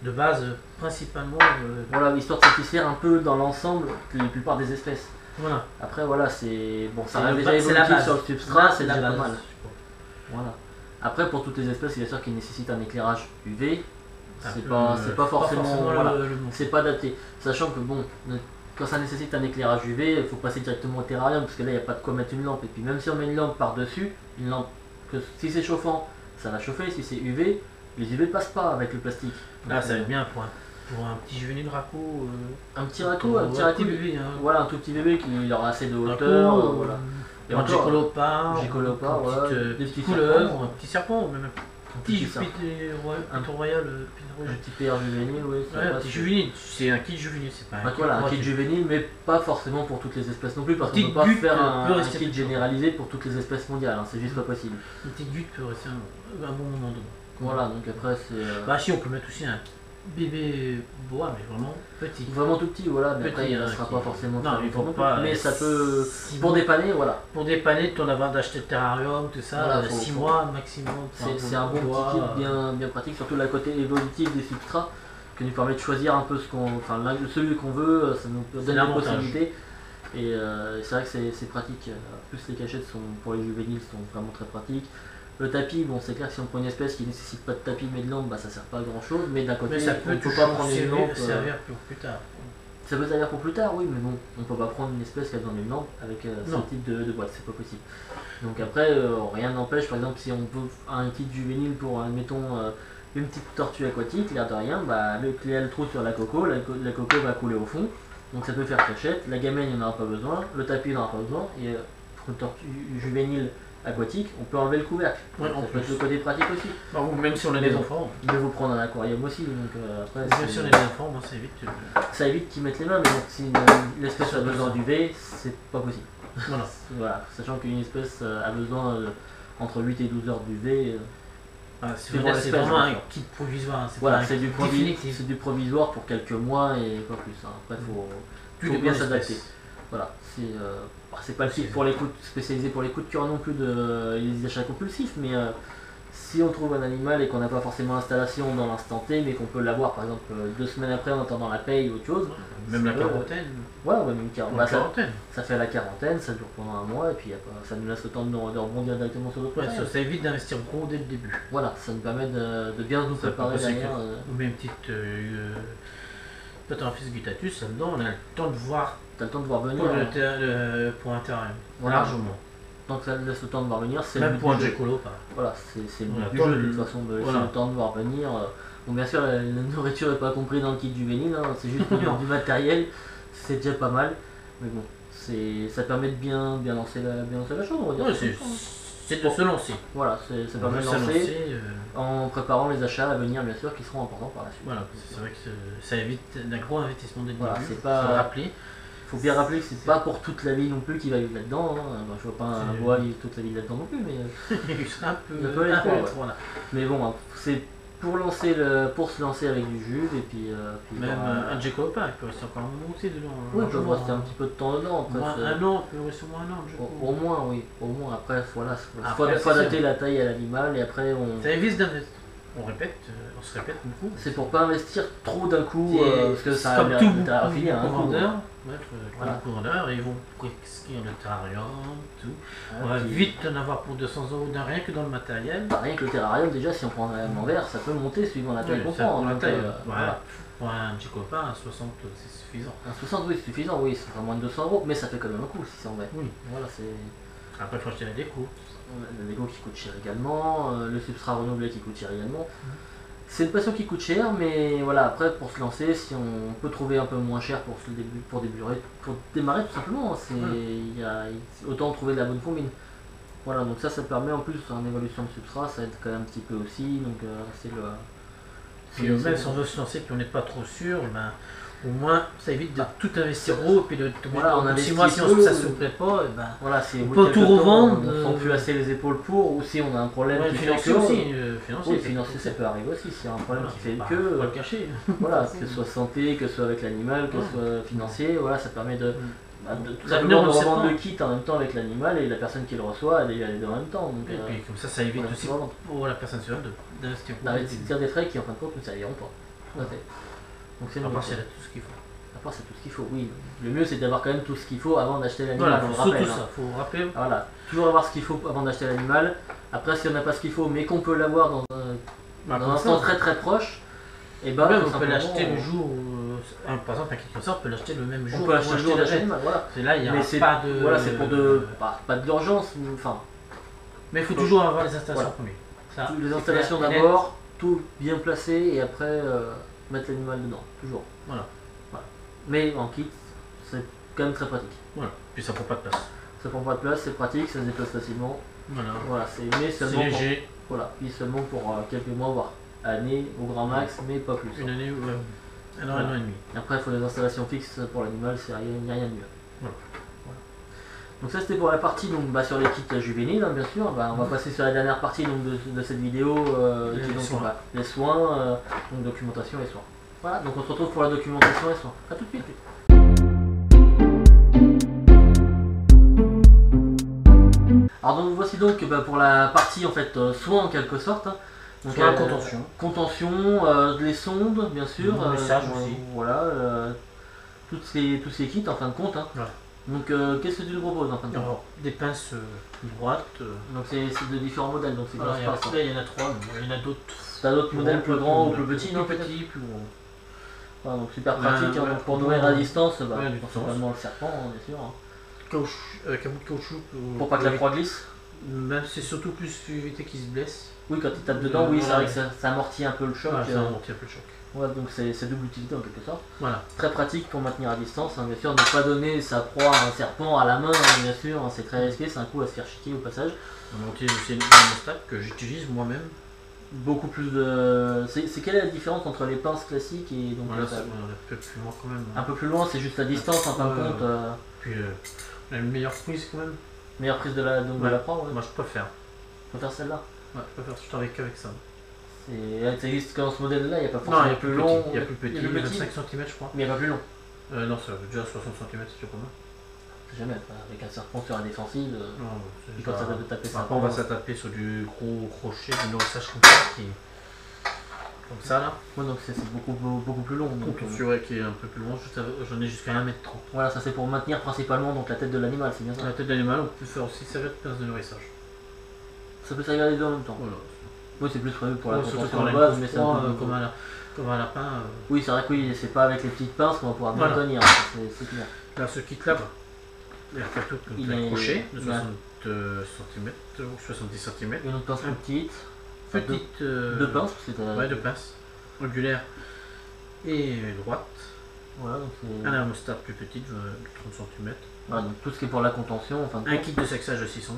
de base, euh, principalement. Euh, Voilà, histoire de satisfaire un peu dans l'ensemble la plupart des espèces. Voilà. Après, voilà, c'est. Bon, ça C'est reste le déjà ba- c'est la évolutif base. sur le substrat, c'est la déjà base. pas mal. Voilà. Après, pour toutes les espèces, bien sûr qu'ils nécessitent un éclairage U V. Un C'est peu, pas, euh, c'est pas forcément. le- Voilà. le bon. C'est pas adapté. Sachant que, bon, quand ça nécessite un éclairage U V, il faut passer directement au terrarium, parce que là, il n'y a pas de quoi mettre une lampe. Et puis, même si on met une lampe par-dessus, une lampe, que si c'est chauffant, ça va chauffer. Si c'est U V, les U V passent pas avec le plastique. Là, Donc, ça va euh, être bien pour un, pour un petit juvénile raco. Euh, Un petit racco, un petit ouais, racco. bébé. Hein. Voilà, un tout petit bébé qui aura assez de Racco, hauteur. euh, euh, voilà. Et Et un encore, gécolopard, gécolopard, une ouais, petite, euh, des petite petits couleuvre, serpents. un petit serpent, même un Un petit petit serpent. Python royal, Un- Python royal, euh, Python Un rouge. petit P R juvénile, oui. ça Ouais, un passe. petit juvénile, c'est un kit juvénile, c'est pas un Donc kit voilà, un croisé. kit juvénile, mais pas forcément pour toutes les espèces non plus, parce qu'on Petite ne peut pas butte, faire euh, un, peut un rester kit plus généralisé pour toutes les espèces mondiales, hein, c'est juste pas possible. Une petite butte peut rester un, un bon moment dedans. Voilà, donc après c'est euh, Bah si, on peut mettre aussi un bébé boa, mais vraiment petit. vraiment tout petit, voilà, mais Petit, après il ne hein, sera qui- pas forcément Non, très il faut bon, pas, mais euh, ça peut, six pour mois. dépanner, voilà. Pour dépanner ton avant d'acheter le terrarium, tout ça, Voilà, euh, faut- six faut- mois maximum. C'est c'est un bon petit kit bien, bien pratique, surtout la côté évolutive des substrats, qui nous permet de choisir un peu ce qu'on, enfin l'un- celui qu'on veut, ça nous C'est donne des l'avantage. possibilités. Et euh, c'est vrai que c'est c'est pratique. En plus les cachettes sont, pour les juvéniles sont vraiment très pratiques. Le tapis, bon c'est clair que si on prend une espèce qui ne nécessite pas de tapis mais de lampe, bah, ça sert pas à grand chose. Mais d'un côté, Mais ça on peut ne peut toujours pas prendre une servir, lampe. euh, servir pour plus tard. Ça peut servir pour plus tard, oui, mais bon, on peut pas prendre une espèce qui a besoin d'une lampe avec euh, Non. ce type de, de boîte, c'est pas possible. Donc après, euh, rien n'empêche, par exemple, si on veut un kit juvénile pour, admettons, euh, une petite tortue aquatique, l'air de rien, bah, le clé a le trou sur la coco, la, co- la coco va couler au fond, donc ça peut faire cachette, la gamelle il n'y en aura pas besoin, le tapis il n'en aura pas besoin, et euh, pour une tortue juvénile aquatique, on peut enlever le couvercle. Ouais, ça en peut plus. être le côté pratique aussi. Bah, ou même si on a Mais des bon. enfants, Mais vous prendre un aquarium aussi, donc euh, après même c'est- si on a des enfants, moi ça évite. euh, ça évite qu'ils mettent les mains, mais bon, si une- l'espèce a besoin d'U V, c'est pas possible. Voilà. Voilà, sachant qu'une espèce euh, a besoin euh, entre huit et douze heures d'U V. euh, Voilà, c'est C'est vrai, pour c'est l'espèce, vraiment un bien sûr. kit provisoire. hein, C'est Voilà, pas un c'est du, kit provi- définitif. c'est du provisoire pour quelques mois et pas plus. hein. Après, faut, Tout faut dépend bien de s'adapter. l'espèce. Voilà, c'est euh, bah, c'est pas le kit C'est- pour les coups de- spécialisé pour les coups de cœur non plus de euh, les achats compulsifs, mais euh, si on trouve un animal et qu'on n'a pas forcément l'installation dans l'instant T, mais qu'on peut l'avoir par exemple euh, deux semaines après en attendant la paye ou autre chose, Même la c'est- quarantaine. voilà, ouais, même une quar- Pour bah, la ça, quarantaine. ça fait la quarantaine, ça dure pendant un mois et puis y a pas- ça nous laisse le temps de, de rebondir directement sur d'autres Ouais, matériels. ça, ça évite d'investir gros dès le début. Voilà, ça nous permet de, de bien nous Ça peut préparer passer derrière. que- euh, On met une petite euh, Patanophyse guttatus là-dedans, on a le temps de voir T'as le temps de voir venir. pour, le hein. ter- le- pour un terrarium. Voilà. Largement. Tant que ça laisse le temps de voir venir, c'est le Même but pour un du jeu. gécolo, pas. Voilà, c'est c'est le but Voilà, du tant jeu le- de toute façon, de laisser voilà. le temps de voir venir. euh. Bon, bien sûr, la, la nourriture n'est pas comprise dans le kit juvénile, hein, c'est juste du, du matériel, c'est déjà pas mal. Mais bon, c'est ça permet de bien, bien, lancer la, bien lancer la chose, on va dire. Ouais, ça c'est comme ça. c'est de se lancer. Voilà, c'est- ça On permet veut de se lancer lancer, euh, en préparant les achats à venir, bien sûr, qui seront importants par la suite. Voilà, c'est vrai que c'est- ça évite un gros investissement dès le Voilà, début. c'est pas- Faut le rappeler. Faut bien rappeler que c'est pas pour toute la vie non plus qu'il va vivre là-dedans. Hein. Moi, je vois pas un C'est- bois vivre toute la vie là-dedans non plus, mais. euh, Il sera un peu. Il peut aller un trop, peu ouais. trop, voilà. Mais bon, hein, c'est pour lancer le, pour se lancer avec du jus et puis. euh, puis Même voilà. euh, un Gécolopa, il peut rester encore un moment aussi dedans. Oui, on peut largement, rester un hein. petit peu de temps dedans. Au Après, moins c'est- un an, il peut rester au moins un an. le au, Gécolo. au moins, oui. Au moins, après, voilà. Faut, Après, faut- faut c'est adapter sûr. la taille à l'animal et après, on. Ça évite d'investir. On répète, euh, on se répète beaucoup. C'est pour pas investir trop d'un coup, C'est- euh, parce que ça comme a tout l'air à finir. beaucoup un de coup. vendeurs, ouais, euh, Voilà. beaucoup de vendeurs, ils vont prescrire le terrarium, tout. On va puis- vite en avoir pour deux cents euros d'un rien que dans le matériel. bah, rien que le terrarium, déjà, si on prend un terrarium en verre, ça peut monter suivant la taille Ouais, qu'on ça, prend. pour la donc, taille, euh, ouais. voilà. Pour un Gécolopa, un soixante, c'est suffisant. Un soixante, oui, c'est suffisant, oui, ça fera moins de deux cents euros, mais ça fait quand même un coup si c'est en verre. Oui. Voilà, c'est. Après, il faut acheter la déco. Le Lego qui coûte cher également, euh, le substrat renouvelé qui coûte cher également. C'est une passion qui coûte cher, mais voilà, après pour se lancer, si on peut trouver un peu moins cher pour, se début, pour, débuter, pour démarrer tout simplement, c'est Ouais. il y a, autant trouver de la bonne combine. Voilà, donc ça, ça permet en plus en évolution de substrat, ça aide quand même un petit peu aussi, donc euh, c'est le. Puis c'est- euh, c'est- même si on veut se lancer puis on n'est pas trop sûr, ben, au moins ça évite de tout investir gros et puis de tomber Voilà, on dans investit six mois si on peu, sait que ça euh, se plaît pas, et ben, Voilà, si au on bout peut de tout quelques temps, revendre, on ne euh, sent plus assez les épaules pour, ou si on a un problème ouais, qui fait financier que. aussi, euh, financier, Oui, ça financier, peut- ça peut arriver aussi, s'il y a un problème qui fait Bah, que. faut pas le cacher. Voilà, que ce soit santé, que ce soit avec l'animal, que Ouais. ce soit financier, voilà, ça permet de, bah, de tout L'avenir, simplement on de le sait revendre pas. le kit en même temps avec l'animal et la personne qui le reçoit, elle est elle est deux en même temps. Donc, Et euh, puis comme ça, ça évite voilà, aussi c'est vraiment- pour la personne seule de- d'investir. d'investir des frais qui en fin de compte ne serviront pas. tout à fait. Donc c'est À mieux. part quoi. c'est là tout ce qu'il faut. À part, c'est tout ce qu'il faut, oui. Le mieux, c'est d'avoir quand même tout ce qu'il faut avant d'acheter l'animal. Voilà, on le surtout rappelle, ça, hein. faut rappeler. Voilà, toujours avoir ce qu'il faut avant d'acheter l'animal. Après, si on n'a pas ce qu'il faut, mais qu'on peut l'avoir dans un, Bah, dans comme un ça, temps très très proche, et ben, même, tout on peut simplement, l'acheter on- le jour où, un- par exemple un kit comme ça, on peut l'acheter le même jour On où peut acheter le jour la d'achat bête. l'animal, voilà. C'est là, il n'y a Mais c'est pas de. voilà, c'est pour de pas, pas de l'urgence, ou- enfin, Mais il faut toujours avoir les installations Voilà. premières. Ça, les c'est installations clair et net. d'abord, tout bien placé, et après euh, mettre l'animal dedans, toujours. Voilà. Voilà. Mais en kit, c'est quand même très pratique. Voilà. Puis ça prend pas de place. Ça prend pas de place, c'est pratique, ça se déplace facilement. Voilà. Voilà, c'est mais C'est seulement pour, léger. voilà, puis seulement pour euh, quelques mois, voire année au grand max, mais pas plus. Une année ou euh, un an, un an et demi. Après, il faut des installations fixes pour l'animal, c'est rien, il n'y a rien de mieux. Voilà. Voilà. Donc ça c'était pour la partie donc, bah, sur les kits juvéniles, hein, bien sûr. Bah, on va passer sur la dernière partie donc, de, de cette vidéo, euh, Les qui, donc, soins. bah, les soins, euh, donc documentation et soins. Voilà, donc on se retrouve pour la documentation et soins. A tout de suite. Alors donc voici donc bah, pour la partie en fait euh, soins en quelque sorte. Hein. Donc, Soins, euh, contention. Contention, euh, les sondes bien sûr. Le message euh, aussi. Voilà, euh, toutes ces, tous ces kits en fin de compte. Hein. Voilà. Donc euh, qu'est-ce que tu nous proposes en fin de compte? Alors, des pinces euh, droites. euh, Donc c'est c'est de différents modèles, donc c'est voilà, comme il y a- ça. là, il y en a trois, mais il y en a d'autres. T'as d'autres modèles plus grands ou plus petits, non Plus peut-être petits, plus grands. Voilà, donc super Ouais, pratique hein, ouais. donc pour nourrir à distance, bah, Ouais, à principalement le serpent hein, bien sûr. Hein. Caoutchouc, avec un bout de caoutchouc. euh, Pour pas que la éviter- proie glisse. Même c'est surtout plus pour éviter qu'ils se blessent. Oui, quand il tape dedans, Euh, oui, c'est voilà. vrai que ça, ça amortit un peu le choc. Voilà, ça euh, amortit un peu le choc. ouais, donc c'est c'est double utilité en quelque sorte. Voilà. Très pratique pour maintenir à distance, hein, bien sûr, ne pas donner sa proie à un serpent à la main, hein, bien sûr, hein, c'est très risqué, c'est un coup à se faire chiquer au passage. On utilise aussi une thermostat que j'utilise moi-même. Beaucoup plus de. C'est c'est quelle est la différence entre les pinces classiques et donc Voilà, le c'est sable on est un peu plus loin quand même. Un peu plus loin, c'est juste la distance en fin de Ouais, compte. ouais. euh, Puis euh, on a une meilleure prise quand même. meilleure prise de la, donc, de Ouais. la proie, ouais. Moi je préfère. Faut faire celle-là. Ouais, je préfère, je travaille qu'avec ça. C'est- Ça existe que dans ce modèle-là, il n'y a pas Non, forcément il y a plus plus long. petit. Il y a plus petit, Il y a plus petit, vingt-cinq centimètres je crois. mais il n'y a pas plus long. Euh, non, ça déjà soixante centimètres, c'est pas mal. C'est jamais, avec un serpent sur un défensive. euh, Non, Puis quand ça doit te taper ça. Après, on va s'attaper sur du gros crochet, du nourrissage comme ça, qui comme ça là. Ouais, donc c'est c'est beaucoup, beaucoup plus long. donc, euh, Contouré qui est un peu plus long, juste avec- j'en ai jusqu'à un mètre trente. Voilà, ça c'est pour maintenir principalement donc, la tête de l'animal, c'est bien ça. La tête d'animal, on peut faire aussi servir de pince de nourrissage. Ça peut servir les deux en même temps. Voilà. Oui, c'est plus prévu pour la Ouais, surtout contention quand on de a une base, grosse mais c'est un proie, peu euh, plus- comme, un, comme un lapin. euh. Oui, c'est vrai que oui, c'est pas avec les petites pinces qu'on va pouvoir bien Voilà. tenir, c'est c'est clair. Là, ce kit là, il y a plutôt Il un est- crochet de il a- soixante centimètres ou soixante-dix centimètres. Une autre pince plus petite. Enfin, deux- Petite. euh, Deux pinces, c'est à- Ouais, deux pinces. Angulaire et droite. Voilà, donc c'est. Un thermostat plus petit de trente centimètres. Voilà, donc tout ce qui est pour la contention, enfin Un kit de sexage de six sondes.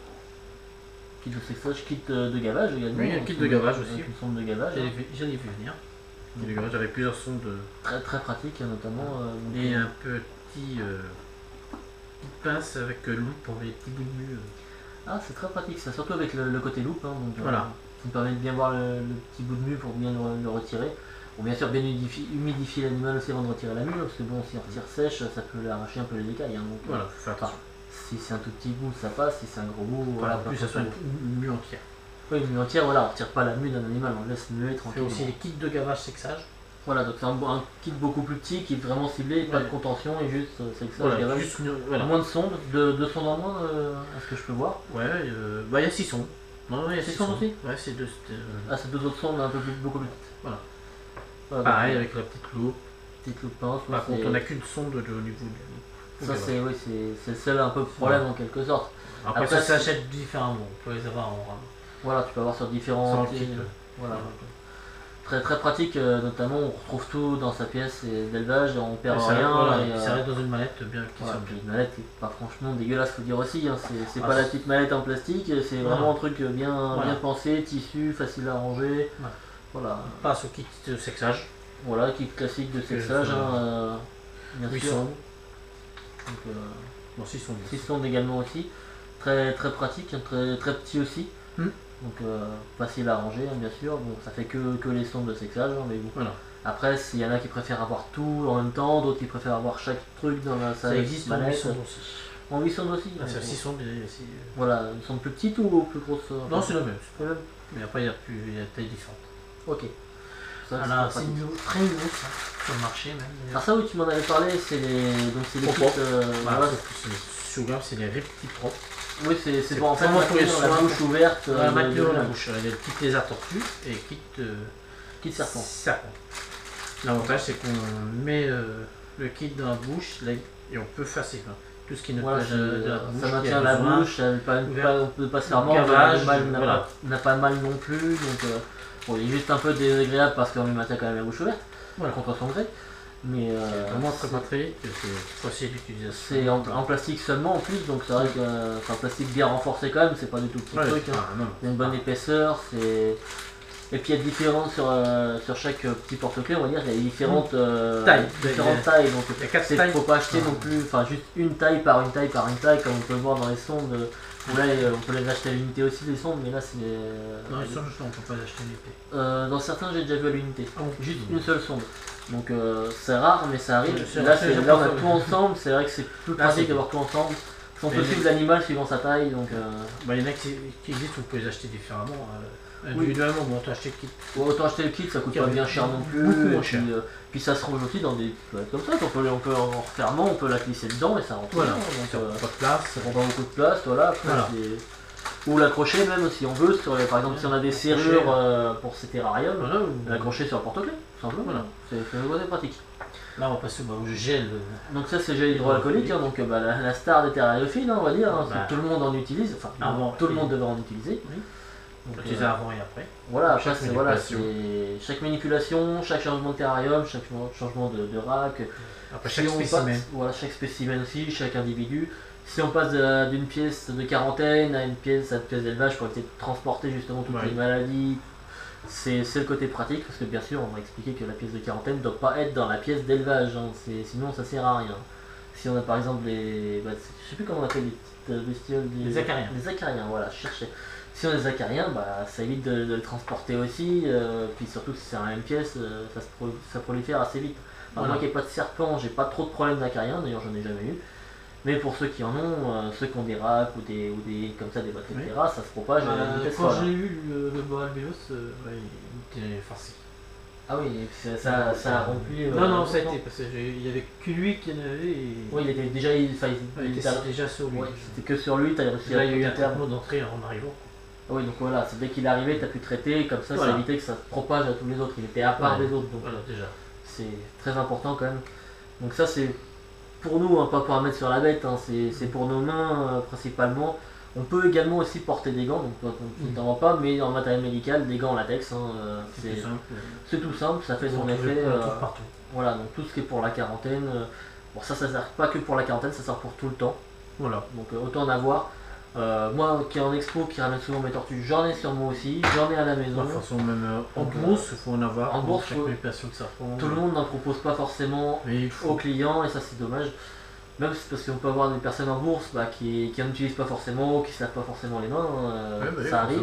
kit de sexage, kit euh, de gavage également. Oui, un donc kit c'est de gavage avec aussi. Une sonde de gavage. J'allais hein. vu, j'allais vu venir. Kit de gavage avec plusieurs sondes de- Très très pratique, hein, notamment. euh, donc, et euh, un petit euh, petite pince avec euh, loupe pour les petits bouts de mu. euh. Ah, c'est très pratique, ça, surtout avec le, le côté loupe. Hein, donc, euh, Voilà. qui me permet de bien voir le, le petit bout de mue pour bien le, le retirer. Bon, bien sûr, bien humidifier, humidifier l'animal aussi avant de retirer la mue, parce que bon, si on retire sèche, ça peut l'arracher un peu les écailles. Hein, donc, Voilà, euh, faut faire attention. si c'est un tout petit bout, ça passe, si c'est un gros bout, Voilà, voilà. en pas plus, ça soit trop. une, une mue entière. Oui, une mue entière, voilà, on retire pas la mue d'un animal, on le laisse muer On fait tranquille. aussi les kits de gavage sexage. Voilà, donc c'est un, un kit beaucoup plus petit qui est vraiment ciblé, pas Ouais. de contention et juste euh, c'est que ça, Voilà, je dirais. juste une- voilà. Moins de sondes, de, de sondes en moins, euh, à ce que je peux voir. Ouais, euh, bah il y a six sondes. Non, il y a Six six sondes sondes aussi Ouais, c'est deux. c'était, euh, Ah, c'est deux autres sondes un peu plus, beaucoup plus petites. Voilà. Voilà, Pareil, donc, avec la petite loupe. petite loupe pince. Par ouais, contre, c'est- on n'a qu'une sonde de- au niveau du. ça, du c'est oui, c'est c'est le seul un peu problème en quelque sorte. Après, Après, ça c'est- s'achète différemment. On peut les avoir en rame. Voilà, tu peux avoir sur Sans différents. le kit, ouais. Voilà. donc, euh, très très pratique, euh, notamment on retrouve tout dans sa pièce et d'élevage, on perd Et ça, rien. voilà, et, il euh, s'arrête dans une mallette bien qui voilà, sonne puis bien. une mallette qui est pas franchement dégueulasse, faut dire aussi. Hein. C'est c'est Ah, pas la c'est- petite mallette en plastique, c'est Voilà. vraiment un truc bien, Voilà. bien pensé, tissu, facile à ranger. Voilà. Voilà. Passe au kit de sexage. Voilà, kit classique de Que sexage, je- hein, euh, bien huit sûr. sondes. Donc, euh, Bon, six sondes. six sondes également aussi. Très très pratique, hein, très, très petit aussi. Hmm. Donc euh, facile à ranger, hein, bien sûr. Bon, ça fait que, que les sondes de sexage, hein, mais bon. Voilà. Après, s'il y en a qui préfèrent avoir tout en même temps, d'autres qui préfèrent avoir chaque truc dans la Ça sa existe en huit mallette. sondes aussi. En huit sondes aussi. Ah, donc, c'est bon. six sondes, il y a aussi. euh, Voilà, une sonde plus petite ou plus grosse euh, Non, c'est la même. c'est la même. Mais après, il y a, plus, il y a des tailles différentes. Ok. ça, voilà, c'est une très nouveau ça, sur le marché même. Alors ça oui, tu m'en avais parlé, c'est les, donc c'est les kits, euh, voilà, voilà. Sugar, c'est les Repti Pro. Oui, c'est pour en fait pour les soins, la bouche ouverte. Voilà, euh, maintenant de, la de, bouche, il y a le kit lézard tortue et kit euh, kit serpent. serpent. L'avantage c'est qu'on met euh, le kit dans la bouche là, et on peut effacer hein, tout ce qui ne voilà, de, de la bouche. Ça maintient la besoin, bouche, elle pas, pas, on peut pas se faire mordre, l'animal n'a voilà. pas, pas mal non plus, donc euh, bon, il est juste un peu désagréable parce qu'on lui maintient quand même la bouche ouverte, voilà. contre son gré. Mais euh, vraiment très très c'est facile d'utilisation. C'est en, en plastique seulement en plus, donc c'est vrai que c'est un plastique bien renforcé quand même, c'est pas du tout petit ouais, truc. Hein. Ah, il y a une bonne épaisseur, c'est. Et puis il y a différentes sur, euh, sur chaque petit porte-clés, on va dire, il y a différentes euh, tailles, différentes tailles, donc il ne faut pas acheter non plus, enfin juste une taille par une taille par une taille, comme on peut le voir dans les sondes, où là on peut les acheter à l'unité aussi les sondes, mais là c'est... Dans les sondes justement on peut pas les acheter à l'unité. Euh, dans certains j'ai déjà vu à l'unité, oh, juste mmh. une seule sonde. Donc euh, c'est rare mais ça arrive, là, là on a tout ensemble, c'est vrai que c'est plus pratique d'avoir tout ensemble. On peut suivre l'animal suivant sa taille, donc... Euh... Bah, il y en a qui, qui existent, vous pouvez les acheter différemment. Euh... Individuellement, oui. Bon, autant acheter le kit. Autant acheter le kit, ça coûte pas bien cher non plus. Beaucoup moins cher. Puis, euh, puis ça se range aussi dans des boîtes comme ça. On peut, on peut en refermant, on peut la glisser dedans et ça rentre. Voilà. Donc, ça euh, prend pas de place. Ça prend pas beaucoup de place, voilà. Après, voilà. Ou l'accrocher même si on veut. Sur les, par exemple, si on a des serrures euh, pour ces terrariums, voilà, ou... l'accrocher sur un porte-clés, tout simplement. Voilà. C'est pratique. Là, on va passer bah, au gel. Donc ça, c'est gel hydroalcoolique. Hein, donc bah, la, la star des terrariophiles, hein, on va dire. Hein, bah, tout le monde en utilise. Enfin, avant, tout le monde devrait en utiliser. Oui. Donc, utiliser euh, avant et après. Voilà, après c'est voilà, chaque manipulation, chaque changement de terrarium, chaque changement de, de rack. Après chaque si spécimen. Passe, voilà, chaque spécimen aussi, chaque individu. Si on passe d'une pièce de quarantaine à une pièce à une pièce d'élevage pour éviter de transporter justement toutes ouais. les maladies, c'est le côté pratique parce que bien sûr on va expliquer que la pièce de quarantaine ne doit pas être dans la pièce d'élevage, hein, sinon ça sert à rien. Si on a par exemple les. Bah, je sais plus comment on appelle les petites bestioles. Les acariens. Les acariens, voilà, je cherchais. Si on a des acariens, bah, ça évite de, de le transporter aussi, euh, puis surtout si c'est en même pièce, euh, ça, se pro ça prolifère assez vite. Alors voilà. Moi qui n'ai pas de serpent, j'ai pas trop de problèmes d'acariens, d'ailleurs j'en ai jamais eu. Mais pour ceux qui en ont, euh, ceux qui ont des racks ou des, ou des comme ça, des boîtes, oui. et cetera, ça se propage euh, à une vitesse Quand j'ai eu le, le boa albinos, euh, ouais, il était farci. Ah oui, ça, ça, ça a rempli. Euh, non, non, ça a été, parce qu'il n'y avait que lui qui en avait. Et... Oui, il était déjà. Il, il, il, il était déjà sur lui. Ouais, c'était que sur lui, tu as réussi là, à. Il y a eu un terme d'entrée en arrivant. Oui, donc voilà, c'est dès qu'il est arrivé, tu as pu traiter, comme ça, voilà. Ça évitait que ça se propage à tous les autres. Il était à part ouais. des autres, donc voilà, déjà. C'est très important quand même. Donc ça, c'est pour nous, hein, pas pour la mettre sur la bête, hein, c'est pour nos mains euh, principalement. On peut également aussi porter des gants, donc toi, tu t'en vois pas, mais en matériel médical, des gants en latex, hein, euh, c'est tout, ouais. tout simple, ça fait son on effet. Euh, partout. Voilà, donc tout ce qui est pour la quarantaine, euh, bon ça, ça sert pas que pour la quarantaine, ça sert pour tout le temps. Voilà. Donc euh, autant en avoir. Euh, moi qui est en expo, qui ramène souvent mes tortues, j'en ai sur moi aussi, j'en ai à la maison. De toute façon, même euh, en bourse, il faut en avoir. En bourse, faut... que ça prend. Tout le monde n'en propose pas forcément aux clients, et ça c'est dommage. Même parce qu'on peut avoir des personnes en bourse bah, qui, qui n'utilisent pas forcément, qui ne se lavent pas forcément les mains, euh, ouais, bah, ça arrive.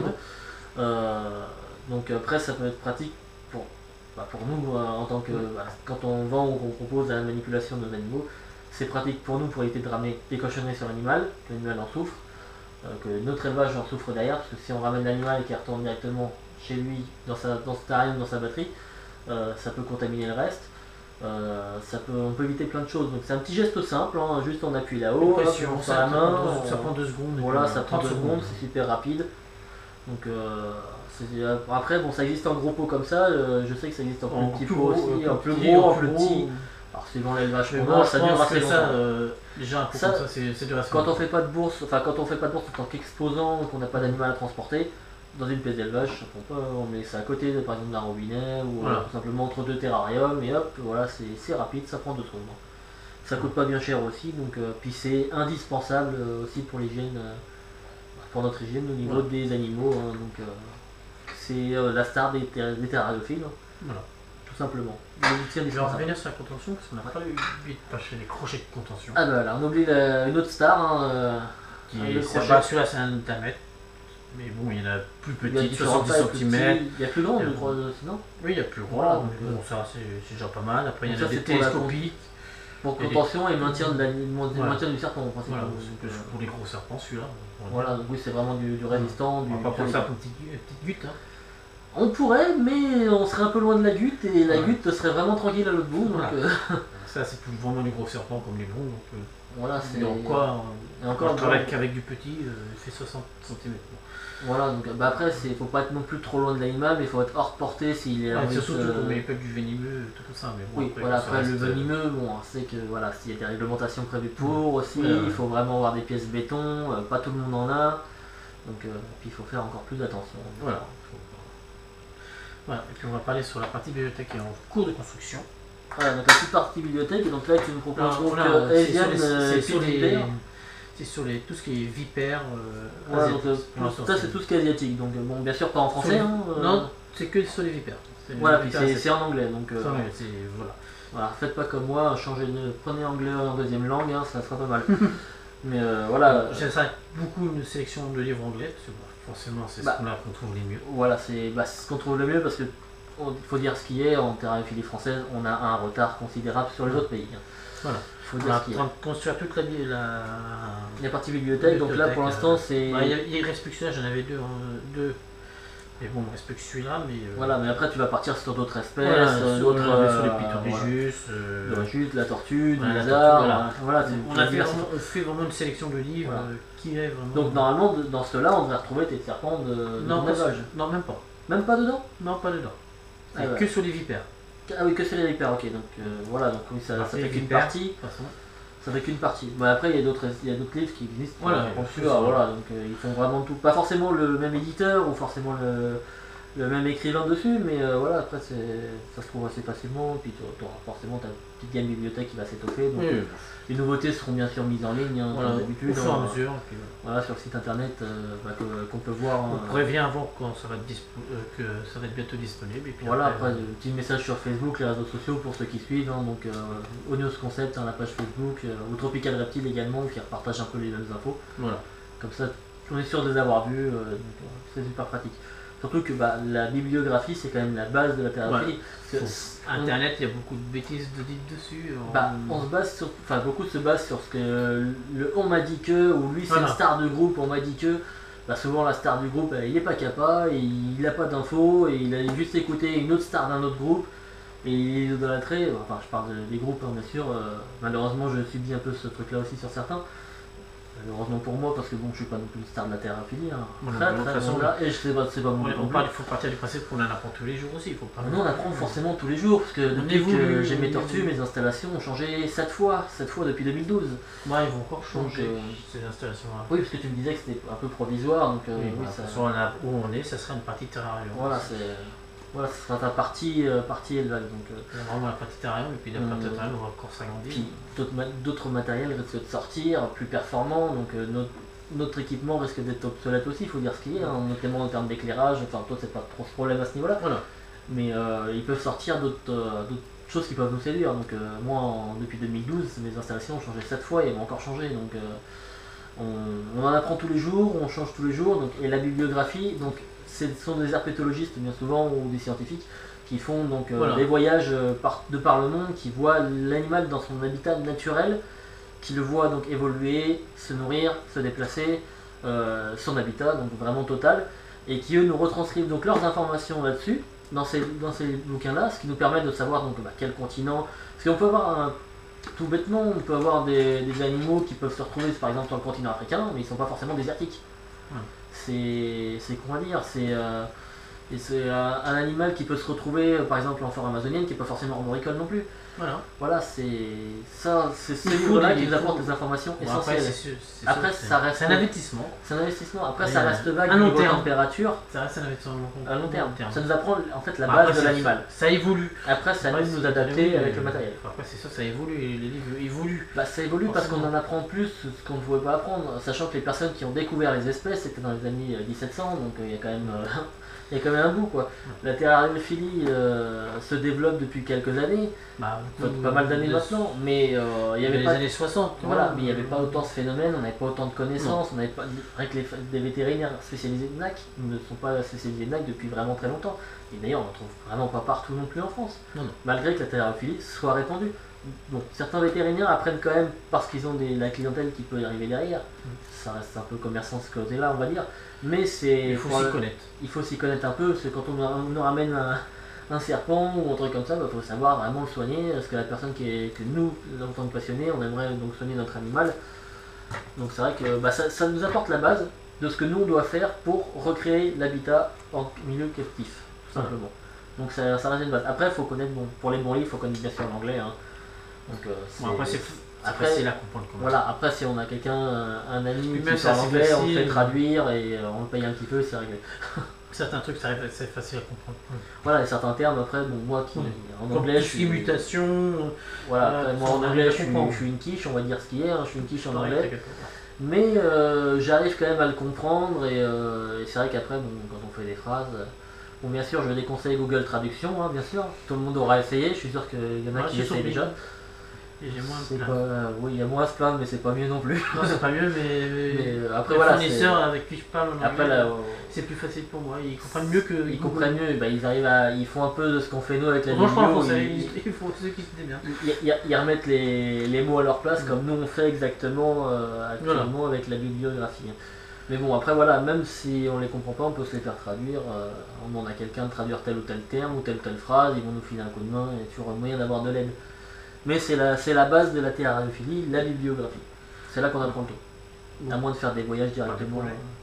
Euh, donc après ça peut être pratique pour, bah, pour nous euh, en tant que bah, quand on vend ou qu'on propose la manipulation de nos animaux, c'est pratique pour nous pour éviter de ramener des cochonneries sur l'animal, que l'animal en souffre, euh, que notre élevage en souffre derrière, parce que si on ramène l'animal et qu'il retourne directement chez lui dans sa dans ce terrarium, dans sa batterie, euh, ça peut contaminer le reste. Euh, ça peut, on peut éviter plein de choses, donc c'est un petit geste simple, hein, juste on appuie là-haut, on fait la main, on, ça prend deux secondes. Voilà, ça prend deux secondes, c'est super rapide. Donc euh, après, bon, ça existe en gros pot comme ça, euh, je sais que ça existe en, en plus petit pot aussi, en plus gros, en plus petit. Alors suivant l'élevage qu'on a, ça dure assez longtemps. Ça, euh, déjà un peu ça, comme ça, c'est dur à quand on fait pas de bourse, enfin quand on fait pas de bourse en tant qu'exposant, qu'on n'a pas d'animal à transporter. Dans une pièce d'élevage, ça prend pas, on met ça à côté de, par exemple d'un robinet ou voilà. euh, tout simplement entre deux terrariums et hop, voilà, c'est rapide, ça prend deux secondes. Ça coûte pas bien cher aussi, donc euh, puis c'est indispensable euh, aussi pour l'hygiène, euh, pour notre hygiène au niveau ouais. des animaux, hein, donc euh, c'est euh, la star des, ter des terrariophiles, hein, voilà. Tout simplement. Je vais revenir sur la contention parce qu'on n'a pas eu vite passer les crochets de contention. Ah bah là, on oublie la, une autre star, hein, euh, qui est celui-là c'est un mètre. Mais bon, il y en a plus petit, soixante-dix centimètres. Il y a plus grand, je crois, sinon. Oui, il y a plus grand, voilà, donc bon, ça c'est déjà pas mal. Après, il y en a des télescopiques. Pour contention et maintien, de la, voilà. maintien du serpent, voilà, pour les gros serpents, celui-là. Voilà, donc oui, c'est vraiment du, du résistant. Du, on va pas prendre ça pour une petite, petite goutte. Hein. On pourrait, mais on serait un peu loin de la goutte et la Ouais. goutte serait vraiment tranquille à l'autre bout. Donc, Voilà. euh, Ça, c'est plus vraiment du gros serpent comme les bons. Donc, euh, voilà, c'est. et encore, et encore, encore avec, avec du petit, euh, il fait soixante centimètres. Voilà, donc bah après, il faut pas être non plus trop loin de l'animal, mais il faut être hors portée s'il est. Ouais, en surtout plus, tout, euh, mais pas du venimeux, tout ça. Mais bon, Oui, voilà, ça après le reste, euh, venimeux, bon, on sait que voilà, s'il y a des réglementations prévues pour aussi, Ouais, ouais. il faut vraiment avoir des pièces béton, euh, pas tout le monde en a, donc euh, puis il faut faire encore plus attention. Voilà. Voilà. Et puis on va parler sur la partie bibliothèque qui est en cours de construction. Voilà, donc la petite partie bibliothèque, et donc là tu me proposes Alors, donc voilà, euh, c'est sur Asian, les- euh, c'est sur Pit les- Viper. c'est sur les, tout ce qui est vipère. Euh, Voilà, donc, asiatique. euh, Pour tout- l'instant, ça c'est tout ce qui est asiatique, donc euh, bon, bien sûr pas en français. les- Hein, euh, Non, c'est que sur les vipères. C'est- voilà, les puis vipères, c'est c'est- c'est en anglais, donc euh, c'est anglais, c'est- voilà. voilà, faites pas comme moi, changez de, prenez anglais en deuxième langue, hein, ça sera pas mal. Mais euh, voilà. J'aimerais beaucoup une sélection de livres anglais, parce que bah, forcément c'est Bah. ce qu'on a qu'on trouve les mieux. Voilà, c'est bah, c'est ce qu'on trouve le mieux parce que il faut dire ce qui est, en terrainophilie française, on a un retard considérable sur les autres pays. hein. Voilà. faut On est dire en ce qui est. train de construire toute la... la... La partie bibliothèque, donc là pour bibliothèque, l'instant euh, c'est. bah, il, y a- il reste plus que ça, j'en avais deux, hein, deux. Mais bon, il reste plus que celui-là, mais... euh, Voilà, mais après tu vas partir sur d'autres espèces, voilà, euh, sur, d'autres. on avait sur les euh, pittorijus, euh, voilà. Le jute, la tortue, du voilà, la lézard, tortue, voilà. euh, voilà, c'est- on, c'est a fait diversifié. vraiment, on fait vraiment une sélection de livres Voilà. euh, qui est vraiment... Donc normalement de- dans ceux-là on devrait retrouver tes serpents de, de non, ton pas élevage. sur- non, même pas. Même pas dedans. Non, pas dedans. C'est Ah ouais. que sur les vipères. Ah oui, que c'est les vipères, ok, donc euh, voilà, donc oui, ça, Alors, ça c'est fait les qu'une vipères. partie. De toute façon. Ça fait qu'une partie. Bon, après, il y a d'autres il y a d'autres livres qui existent. Voilà, euh, il y a pour plus, celui-là, ouais. voilà, donc euh, ils font vraiment tout. Pas forcément le même éditeur ou forcément le, le même écrivain dessus, mais euh, voilà, après, c'est- ça se trouve assez facilement. Puis tu auras forcément ta petite gamme bibliothèque qui va s'étoffer. Donc Oui, euh, les nouveautés seront bien sûr mises en ligne, hein, voilà, comme au d'habitude. fur et à hein, mesure. et puis, voilà. voilà, sur le site internet euh, bah, que- qu'on peut voir. On hein. prévient avant quand ça va être dispo- euh, que ça va être bientôt disponible. Et puis Voilà, après, après, euh, petit message sur Facebook, les réseaux sociaux pour ceux qui suivent. hein, donc, euh, Onios Concept, hein, la page Facebook, euh, ou Tropical Reptile également, qui repartage un peu les mêmes infos. voilà. Comme ça, on est sûr de les avoir vus, euh, donc euh, c'est super pratique. Surtout que bah, la bibliographie, c'est quand même la base de la thérapie. Parce que Faut- on- Internet, il y a beaucoup de bêtises de dites dessus. on- bah, on se base sur, enfin beaucoup se basent sur ce que le on m'a dit que, ou lui c'est Voilà. une star de groupe, on m'a dit que. Bah, souvent la star du groupe, euh, il est pas capable, et il n'a pas d'infos, et il a juste écouté une autre star d'un autre groupe, et il est idolâtré. Enfin, je parle de- des groupes, hein, bien sûr. euh, malheureusement, je subis un peu ce truc-là aussi sur certains. Malheureusement pour moi, parce que bon, je suis pas non plus une star de la théraphilie. Hein. Voilà, Très, de toute très façon, loin de là, et je sais pas, c'est pas mon on, but non on plus. parle, il faut partir du principe qu'on en apprend tous les jours aussi. Il faut pas... Nous on apprend forcément tous les jours, parce que On depuis que évolue, j'ai mes on tortues, évolue. mes installations ont changé sept fois, sept fois depuis deux mille douze. Moi, ils vont encore changer Donc, euh, ces installations-là. Oui, parce que tu me disais que c'était un peu provisoire, donc euh, Oui, oui, voilà, ça... de toute façon, là où on est, ça sera une partie terrarium. Voilà, c'est... Voilà, ce sera ta partie, euh, partie élevage. Donc, euh, Il y a vraiment la partie terrarium, et puis la partie Hum. terrarium, on va encore s'agrandir. puis d'autres ma- d'autres matériels risquent de sortir, plus performants, donc euh, notre, notre équipement risque d'être obsolète aussi, il faut dire ce qu'il y a, hein, notamment en termes d'éclairage, enfin toi c'est pas trop ce problème à ce niveau-là, Voilà. mais euh, ils peuvent sortir d'autres euh, d'autres choses qui peuvent nous séduire. Donc euh, moi en- depuis deux mille douze, mes installations ont changé sept fois et elles vont encore changer, donc euh, on, on en apprend tous les jours, on change tous les jours, donc, et la bibliographie, donc ce sont des herpétologistes bien souvent ou des scientifiques qui font donc euh, Voilà. des voyages euh, par, de par le monde, qui voient l'animal dans son habitat naturel, qui le voient donc évoluer, se nourrir, se déplacer, euh, son habitat, donc vraiment total, et qui eux nous retranscrivent donc leurs informations là-dessus, dans ces, dans ces bouquins-là, ce qui nous permet de savoir donc bah, quel continent, parce qu'on peut avoir un, tout bêtement, on peut avoir des, des animaux qui peuvent se retrouver par exemple sur le continent africain, mais ils ne sont pas forcément désertiques. Ouais. C'est, c'est comment dire, c'est euh, et c'est un, un animal qui peut se retrouver euh, par exemple en forêt amazonienne qui n'est pas forcément arboricole non plus. Voilà. Voilà, c'est ça, c'est ce Il faut livre-là des- qui il nous apporte faut- des informations Bon, après, essentielles. c'est sûr- c'est Après, sûr que ça c'est- reste- c'est un investissement. C'est un investissement. Après, Mais, ça euh, reste vague à au long niveau terme. température. Ça reste un investissement À long terme. terme. Ça nous apprend en fait la Bah, base après, de c'est- l'animal. Ça évolue. Après, c'est à nous Après, de nous c'est- adapter évolue, avec euh, le matériel. Après, c'est ça, ça évolue et les livres évoluent. Bah, ça évolue parce qu'on Forcément. en apprend plus ce qu'on ne pouvait pas apprendre, sachant que les personnes qui ont découvert les espèces c'était dans les années euh, dix-sept cents, donc euh, il y a quand même euh, il y a quand même un bout quoi. La terrariophilie euh, se développe depuis quelques années, Bah, enfin, beaucoup pas mal d'années de- maintenant, mais euh, il y Il y avait les pas années soixante. voilà, ouais. mais il n'y avait pas autant ce phénomène, on n'avait pas autant de connaissances, on n'avait pas rien que les, des vétérinaires spécialisés de N A C ne sont pas spécialisés de N A C depuis vraiment très longtemps. Et d'ailleurs on ne trouve vraiment pas partout non plus en France, Non, non. malgré que la terrariophilie soit répandue. bon, certains vétérinaires apprennent quand même parce qu'ils ont des, la clientèle qui peut y arriver derrière. Mm. Ça reste un peu commerçant ce côté-là, on va dire. Mais c'est. Il faut s'y connaître. Il faut s'y connaître un peu, parce que quand on, on nous ramène un, un serpent ou un truc comme ça, il bah, faut savoir vraiment le soigner. Parce que la personne qui est, que nous, en tant que passionnés, on aimerait donc soigner notre animal. Donc c'est vrai que bah, ça, ça nous apporte la base de ce que nous on doit faire pour recréer l'habitat en milieu captif, tout simplement. Donc ça, ça reste une base. Après, il faut connaître, bon, pour les bons livres, il faut connaître bien sûr l'anglais. Hein. Donc, euh, bon, après, c'est facile à comprendre. Voilà, après, si on a quelqu'un, un ami qui parle anglais, on le fait traduire et on le paye un petit peu, c'est réglé. Certains trucs, c'est facile à comprendre. Voilà, et certains termes, après, bon, moi qui, en anglais, je suis. Mutation. Voilà, après, moi en anglais, je suis, je suis une quiche, on va dire ce qui est, hein, je suis une quiche en anglais. Mais euh, j'arrive quand même à le comprendre et, euh, et c'est vrai qu'après, bon, quand on fait des phrases. Bon, bien sûr, je déconseille Google Traduction, hein, bien sûr. Tout le monde aura essayé, je suis sûr qu'il y en a ouais, qui essayent déjà. Et j'ai moins c'est pas, oui, il y a moins à se plaindre, mais c'est pas mieux non plus. Non, c'est pas mieux, mais, mais après, les voilà, fournisseurs avec qui je parle, après, là, c'est plus facile pour moi. Ils comprennent mieux que. Ils, ils comprennent mieux, bah, ils arrivent à. Ils font un peu de ce qu'on fait nous avec la vidéo. Moi, je pense ils, ils font ceux qui se bien. Ils, ils, ils remettent les, les mots à leur place, mmh. comme nous on fait exactement euh, actuellement voilà. avec la bibliographie. Mais bon, après voilà, même si on les comprend pas, on peut se les faire traduire. Euh, on demande à quelqu'un de traduire tel ou tel terme ou telle ou telle phrase, ils vont nous filer un coup de main, il y a toujours un moyen d'avoir de l'aide. Mais c'est la, c'est la base de la terrariophilie, la bibliographie. C'est là qu'on apprend tout. À moins de faire des voyages directement.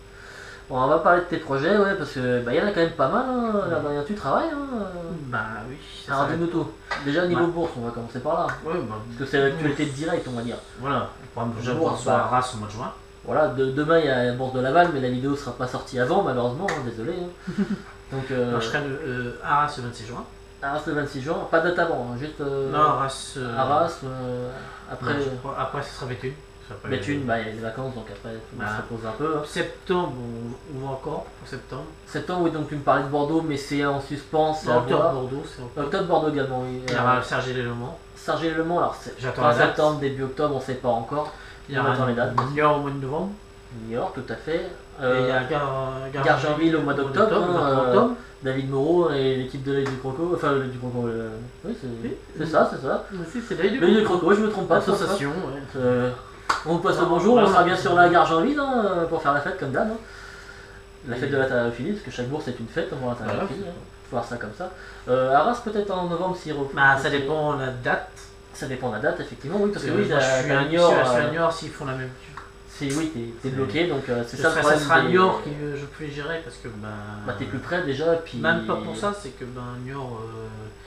Bon, on va parler de tes projets, ouais, parce que bah, y en a quand même pas mal. Hein. La dernière, tu travailles. Hein. Bah oui. Alors dis-nous tout. Déjà niveau bah. bourse, on va commencer par là. Ouais, bah, parce que c'est l'actualité directe, on va dire. Voilà. Je bourse à Arras au mois de juin. Voilà, de, demain il y a la bourse de Laval, mais la vidéo ne sera pas sortie avant, malheureusement, hein, désolé. Hein. Donc, euh, Alors, je serai le, euh, à Arras le vingt-six juin. Arras le vingt-six juin, pas de date avant, hein, juste. Euh, non, Arras. Euh, Arras, euh, après. Non, après, ce sera Béthune. Béthune, bah, il y a les vacances, donc après, on bah, se repose un peu. Hein. Septembre, on, on va encore pour septembre. Septembre, oui, donc tu me parlais de Bordeaux, mais c'est en suspens. Octobre, Bordeaux, c'est octobre. Octobre, Bordeaux également, oui. Il y aura Sergi-les-Le-Mans. Sergi-les-Le-Mans, alors c'est fin septembre, début octobre, on ne sait pas encore. Il y aura les dates. Niort au mois de novembre. Niort, tout à fait. Euh, et il y a Gar Gar Gargenville au mois d'octobre. Hein, euh, David Moreau et l'équipe de l'œil du Croco. Enfin, l'œil du Croco. Euh, oui, c'est oui, ça, c'est ça. C'est l'œil du Croco. L'œil du Croco, je me trompe pas. L'association, ouais. Euh, on vous passe le bonjour, on sera bien sûr là à Gargenville hein, pour faire la fête comme d'hab. Hein. La fête de la terrariophilie, parce que chaque bourse est une fête pour la terrariophilie. Voilà. Hein. Faut voir ça comme ça. Euh, Arras peut-être en novembre s'il refait. Bah, ça dépend de la date. Ça dépend de la date, effectivement, oui, parce que euh, oui, moi, je suis à Niort. Je suis à Niort s'ils font la même. Si oui, t'es bloqué, donc euh, c'est ça le problème. Ça sera Niort que je peux gérer parce que ben. Bah t'es plus près déjà, puis. Même pas pour ça, c'est que ben Niort, euh,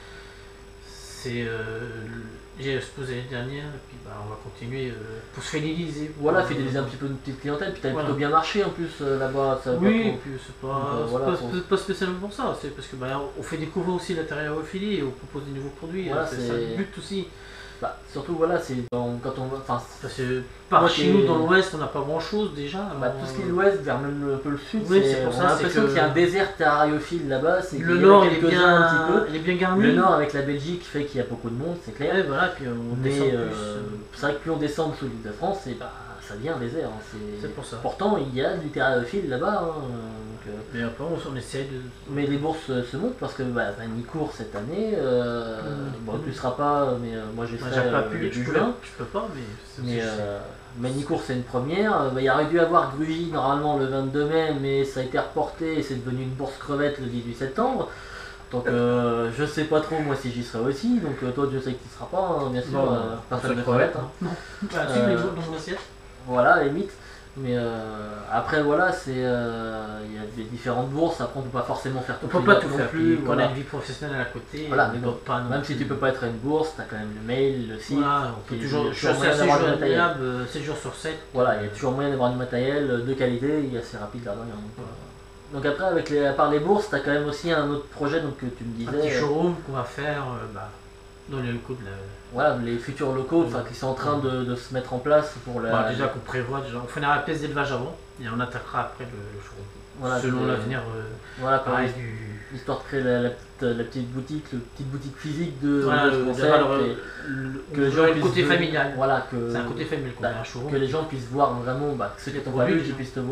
c'est euh, j'ai exposé l'année dernière, et puis ben, on va continuer euh, pour se fidéliser. Voilà, fidéliser un petit peu une petite clientèle, puis t'avais voilà. plutôt bien marché en plus euh, là-bas. Oui, et puis c'est pas, euh, voilà, pas, pour... pas spécialement pour ça, c'est parce que ben, on fait découvrir aussi la terrariophilie et on propose des nouveaux produits. Voilà, c'est ça le but aussi. Bah, surtout voilà, c'est quand on va. Enfin, parce que par chez nous dans l'ouest, on n'a pas grand chose déjà. Bah, tout ce qui est l'ouest, vers même un peu le sud, oui, c'est pour ça. On a l'impression que... qu'il y a un désert terrariophile là-bas. Le nord, il est, bien, un petit peu. Il est bien garni. Le nord avec la Belgique fait qu'il y a beaucoup de monde, c'est clair. Ouais, voilà, puis on Mais descend euh, plus. C'est vrai que plus on descend sous l'île de France, et bah, ça devient un désert. Hein. C'est pour ça. Pourtant, il y a du terrariophile là-bas. Hein, donc, euh... Mais après, on, on essaie de. Mais les bourses euh, se montent parce que bah, Vanny court cette année. Euh, mmh. Bon, tu ne seras pas, mais euh, moi j'ai fait euh, pu, du je juin. Je peux pas, mais. Mais euh, Manicourt c'est une première. Bah, il aurait dû avoir Grugy normalement le vingt-deux mai, mais ça a été reporté et c'est devenu une bourse crevette le dix-huit septembre. Donc euh, je sais pas trop moi si j'y serai aussi. Donc euh, toi je sais que tu ne seras pas, hein, bien sûr. Bon, euh, personne de crevette. Hein. Non. Bah, tu euh, les jours dans l'assiette. Voilà, limite. Mais euh, après voilà, c'est il euh, y a des différentes bourses, après on peut pas forcément faire tout. On peut pas tout faire plus, voilà. On a une vie professionnelle à côté. Voilà, mais bon, pas même si tu peux pas être à une bourse, tu as quand même le mail, le site. Voilà, on peut toujours, je suis assez joignable sept jours sur sept. Voilà, il y a toujours moyen d'avoir du matériel de qualité et assez rapide là dedans. Donc, euh, donc après, avec les, à part les bourses, tu as quand même aussi un autre projet donc, que tu me disais. Un petit showroom qu'on va faire euh, bah, dans les locaux de la... Voilà, les futurs locaux enfin, qui sont en train de, de se mettre en place pour la... Bah, déjà qu'on prévoit, déjà, on fera la pièce d'élevage avant et on attaquera après le, le showroom. Voilà, selon l'avenir euh, voilà, pareil, du... histoire de créer la, la, petite, la petite boutique, la petite boutique physique de, voilà, de ce concept, le, le, que les gens le côté familial. Voilà, que c'est un côté familial qu'on bah, a un showroom. Que les gens puissent voir vraiment, bah, ceux qui t'ont pas vu, qu'ils puissent te voir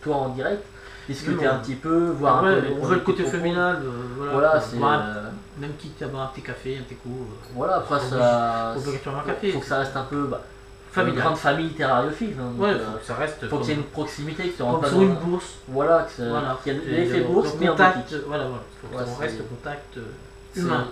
toi en direct, discuter Non. un petit peu, voir Ouais, un peu les on veut produits le côté qu'ils proposent. familial, euh, voilà. Voilà, quoi. c'est. Boire un- euh, Même quitte à boire un petit café, un petit coup. euh, Voilà, après Faut ça. obligatoirement un faut- café. Faut que ça reste un peu. Bah, une familial. grande famille terrariophile. Hein, donc, Ouais, euh, faut que ça reste. faut qu'il y ait comme- une proximité, que tu Comme rentres pas sur dans. une bourse. Voilà, que ça- Voilà. qu'il y ait Et l'effet le- bourse, le mais en contact, boutique. voilà, voilà. Faut que Ouais, on c'est- reste au contact euh, C'est- humain.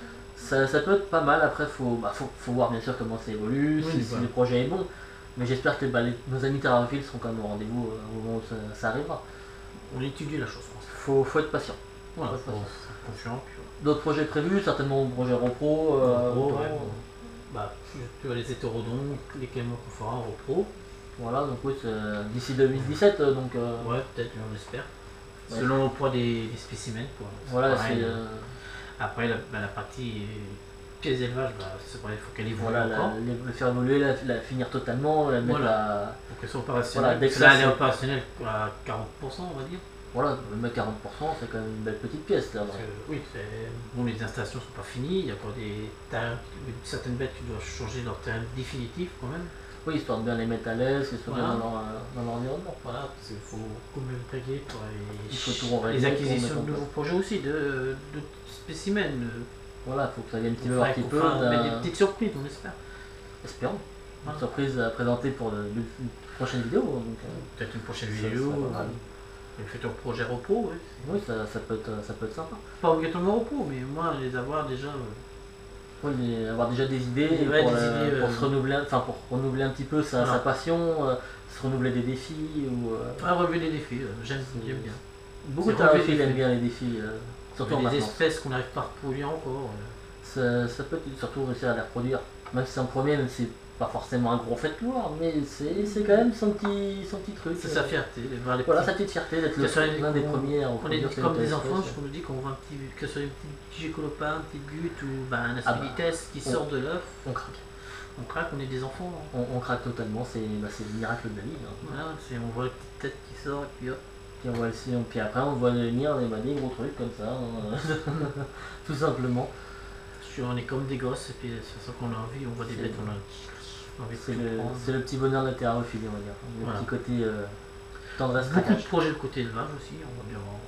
Ça, ça peut être pas mal, après faut, bah, faut, faut voir bien sûr comment ça évolue, Oui, si, si voilà. le projet est bon, mais j'espère que bah, les- nos amis terrariophiles seront quand même au rendez-vous euh, au moment où ça, ça arrivera. On étudie la chose. Faut, faut être patient. Voilà, Ouais, faut ouais. faut être confiant. Puis, D'autres projets prévus, certainement le projet Repro. voilà. Euh, Repro, autant. ouais, bon. Bah, tu vois les hétérodons, les Clément Conforant, Repro. Voilà, donc oui, c'est d'ici deux mille dix-sept, euh, donc euh, Ouais, peut-être, on l'espère. Ouais. Selon le poids des, des spécimens. Quoi. voilà, pareil, c'est euh, euh, Après, la, bah, la partie euh, pièces d'élevage, bah, c'est vrai, il faut qu'elle évolue voilà, la- encore. la- le faire évoluer, la, la finir totalement, la mettre Voilà. à. Pour qu'elle soit opérationnelle. Voilà, dès que Parce là, ça, elle est c'est- opérationnelle à quarante pour cent, on va dire. Voilà, le mettre quarante pour cent, c'est quand même une belle petite pièce là. Parce que, oui, c'est- bon, les installations sont pas finies, il y a encore des terrains, certaines bêtes qui doivent changer leur terrain définitif quand même. Oui, histoire de bien les mettre à l'aise, qu'ils soient Voilà. bien dans leur, dans leur environnement. Voilà, parce qu'il faut quand même taguer pour les, Il faut tout régler, les tout acquisitions remettre en de nouveaux projets aussi, de, de spécimens. de- Voilà, faut que ça vienne un petit peu, Enfin, un petit qu'on peu. fera- d'un- mais des petites surprises, on espère. Espérons. Voilà. Une surprise à présenter pour le- le- une prochaine vidéo. Donc, euh, Peut-être une prochaine Ça vidéo, serait pas mal. un futur projet repos, ouais. oui, ça, ça, peut être, ça peut être sympa. Pas obligatoirement repos, mais au moins les avoir déjà. euh, Ouais, les- avoir déjà des idées, Ouais, pour, des la- idées, pour euh, se renouveler, enfin pour renouveler un petit peu sa, Voilà. sa passion, euh, se renouveler des défis. Ou, euh, Ah, relever les défis, euh, j'aime C'est- j'aime bien. beaucoup de c'est relever terrariophiles des aiment défis. bien les défis, euh, surtout en des maintenance. espèces qu'on n'arrive pas à reproduire encore. euh, Ça, ça peut être surtout réussir à les reproduire. Même si c'est un premier, même si c'est pas forcément un gros fait de gloire, mais c'est c'est quand même son petit, son petit truc. C'est euh, sa fierté, de voir les Voilà, petits. sa petite fierté d'être Que ce soit les- l'un des on- premiers à On est reproduire telle comme ou telle des enfants, espèce. je nous dit qu'on voit un petit, que ce soit une petite gicolopa, un petit gute ou bah, un Ah bah, aspilites qui on- sort de l'œuf, On craque. on craque, on est des enfants. hein. On, on craque totalement, c'est bah, c'est le miracle de la vie. Hein. Voilà, c'est- on voit la petite tête qui sort et puis hop. Puis, on voit le- puis après, on voit venir des, bah, des gros trucs comme ça, hein. Tout simplement. Je suis- On est comme des gosses et puis de toute façon qu'on a envie, on voit des C'est- bêtes, on a envie de C'est tout le, prendre. c'est le petit bonheur de la terrarophilie, on va dire. Le Voilà. petit côté euh, tendresse Beaucoup de craquage. projets le côté élevage aussi, on va bien voir.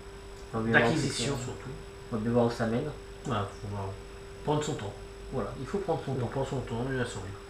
On va bien voir D'acquisition où ça- surtout. On va bien voir où ça mène. Voilà, faut voir. Prendre son temps. Voilà, il faut prendre son On temps. prend son temps, il a son rythme.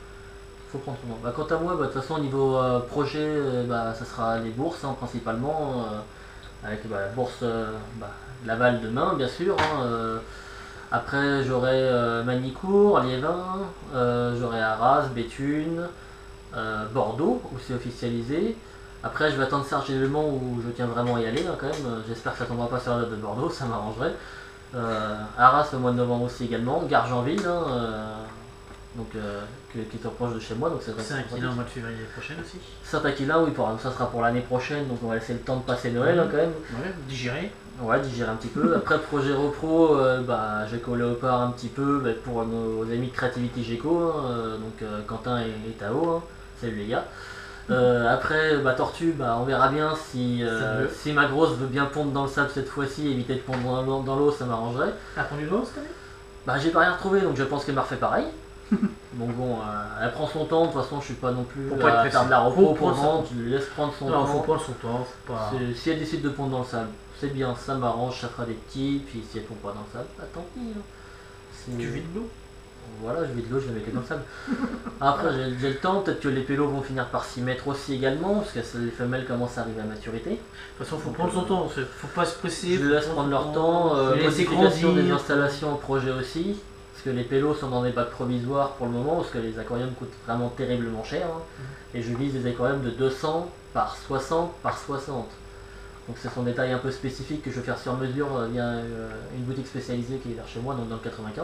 Il faut prendre son temps. Bah, quant à moi, bah, de toute façon, au niveau euh, projet, euh, bah, ça sera les bourses hein, principalement. euh, avec bah, la bourse euh, bah, de Laval demain, bien sûr. hein, euh, après, j'aurai euh, Manicourt, Liévin, euh, j'aurai Arras, Béthune, euh, Bordeaux, où c'est officialisé. Après, je vais attendre Serge et Le Mans où je tiens vraiment à y aller hein, quand même. Euh, J'espère que ça tombera pas sur la date de Bordeaux, ça m'arrangerait. Euh, Arras au mois de novembre aussi également, Gargenville, hein, euh, donc, euh, qui, qui est trop proche de chez moi. Donc c'est C'est un qu'il a au mois de février prochain aussi. Saint-Aquilin, oui, pour, ça sera pour l'année prochaine, donc on va laisser le temps de passer Noël hein, quand même. Ouais, digérer. Ouais, digérer un petit peu. Après, projet Repro, euh, bah, Géco Léopard un petit peu bah, pour nos amis de Creativity Géco, hein, euh, donc euh, Quentin et, et Tao, hein. Salut les gars. Euh, après, bah, Tortue, bah, on verra bien si, euh, C'est mieux. si ma grosse veut bien pondre dans le sable cette fois-ci, éviter de pondre dans l'eau, dans l'eau, ça m'arrangerait. T'as pondu de l'eau cette année? Bah, j'ai pas rien retrouvé, donc je pense qu'elle m'a refait pareil. Donc bon, euh, elle prend son temps, de toute façon, je suis pas non plus Faut pas être à pressé. faire de la Faut repos pour prendre son vendre, je lui laisse prendre son Non, temps. faut prendre son temps, faut pas. C'est- Si elle décide de pondre dans le sable, c'est bien, ça m'arrange, ça fera des petits, puis si elle pond pas dans le sable, bah tant pis. hein. C'est- Tu vis de l'eau? Voilà, je vide l'eau, je vais mettre dans le sable. Après, j'ai j'ai le temps, peut-être que les pélos vont finir par s'y mettre aussi également, parce que les femelles commencent à arriver à maturité. De toute façon, faut prendre son temps, c'est- faut pas se presser. Je faut les laisse prendre leur temps, euh, faut les laisser modification des grandir. installations au projet aussi, parce que les pélos sont dans des bacs provisoires pour le moment, parce que les aquariums coûtent vraiment terriblement cher. hein. Et je vise des aquariums de deux cents par soixante par soixante. Donc ce sont des tailles un peu spécifiques que je vais faire sur mesure euh, via euh, une boutique spécialisée qui est vers chez moi, donc dans le quatre-vingt-quinze.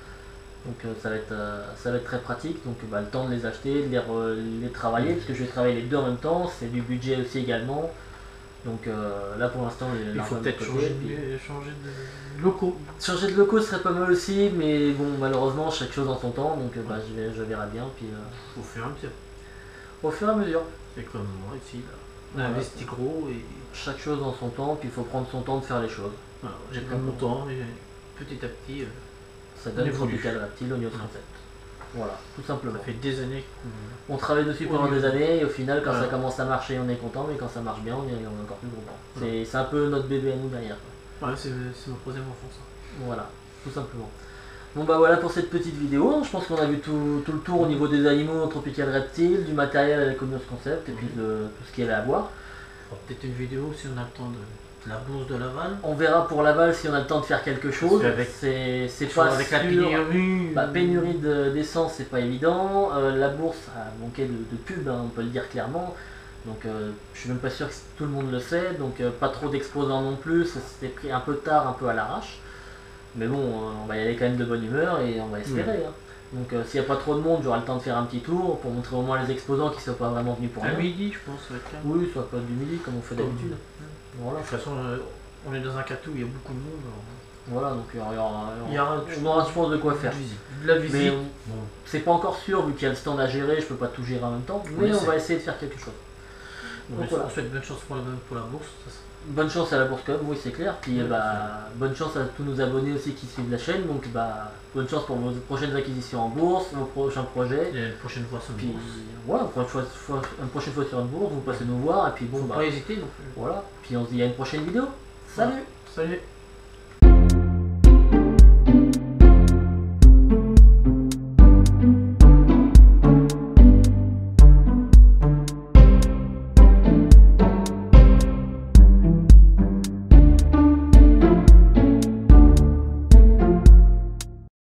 Donc euh, ça, va être, euh, ça va être très pratique, donc bah, le temps de les acheter, de les, re- les travailler, parce que je vais travailler les deux en même temps, c'est du budget aussi également. Donc euh, là pour l'instant, les- Il l'argent faut de peut-être côté, changer, puis- de, changer de locaux. Changer de locaux serait pas mal aussi, mais bon, malheureusement, chaque chose en son temps, donc euh, bah, je, vais, je verrai bien, puis euh, Faut faire un petit au fur et à mesure. C'est comme moi ici, là. On a Voilà. investi gros et Chaque chose en son temps, puis il faut prendre son temps de faire les choses. voilà, j'ai pris mon temps et petit à petit. euh, Ça On donne évolue. Tropical Reptile, Oignos Concept. Voilà, tout simplement. Ça fait des années qu'on on travaille dessus pendant oui, des années et au final quand ouais. ça commence à marcher on est content, mais quand ça marche bien on est, on est encore plus content. Ouais. C'est un peu notre bébé à nous derrière. Quoi. Ouais, c'est mon troisième enfant ça. Voilà, tout simplement. Bon bah voilà pour cette petite vidéo, je pense qu'on a vu tout, tout le tour au niveau des animaux Tropical Reptile, du matériel à l'Ecommerce Concept et puis de tout ce qu'il y avait à voir. Peut-être une vidéo si on a le temps de... La bourse de Laval. On verra pour Laval si on a le temps de faire quelque chose. C'est pas avec sûr. La pénurie. Bah, pénurie d'essence, c'est pas évident. Euh, la bourse a manqué de, de pub, hein, on peut le dire clairement. Donc euh, je suis même pas sûr que tout le monde le sait. Donc euh, pas trop d'exposants non plus. Ça s'est pris un peu tard, un peu à l'arrache. Mais bon, euh, on va y aller quand même de bonne humeur et on va espérer. Mmh. Hein. Donc euh, s'il n'y a pas trop de monde, j'aurai le temps de faire un petit tour pour montrer au moins les exposants qui ne sont pas vraiment venus pour rien. À midi, je pense. Avec oui, soit pas du midi comme on fait d'habitude. Voilà. De toute façon, euh, on est dans un carton où il y a beaucoup de monde. Alors... Voilà, donc il y aura, il y aura, il y aura on aura je pense de quoi faire. De la visite. Mais bon. C'est pas encore sûr vu qu'il y a le stand à gérer, je peux pas tout gérer en même temps, mais oui, on va essayer de faire quelque chose. Donc, donc, voilà. On souhaite bonne chance pour la, pour la bourse. Ça, bonne chance à la bourse com, oui c'est clair. Puis oui, bah, bonne chance à tous nos abonnés aussi qui suivent la chaîne. Donc bah, bonne chance pour vos prochaines acquisitions en bourse, vos prochains projets. Et une prochaine fois sur une bourse. Ouais, une prochaine, fois, une prochaine fois sur une bourse, vous passez nous voir et puis bon Faut bah. pas hésiter donc. Voilà. Puis on se dit à une prochaine vidéo. Salut. Voilà. Salut.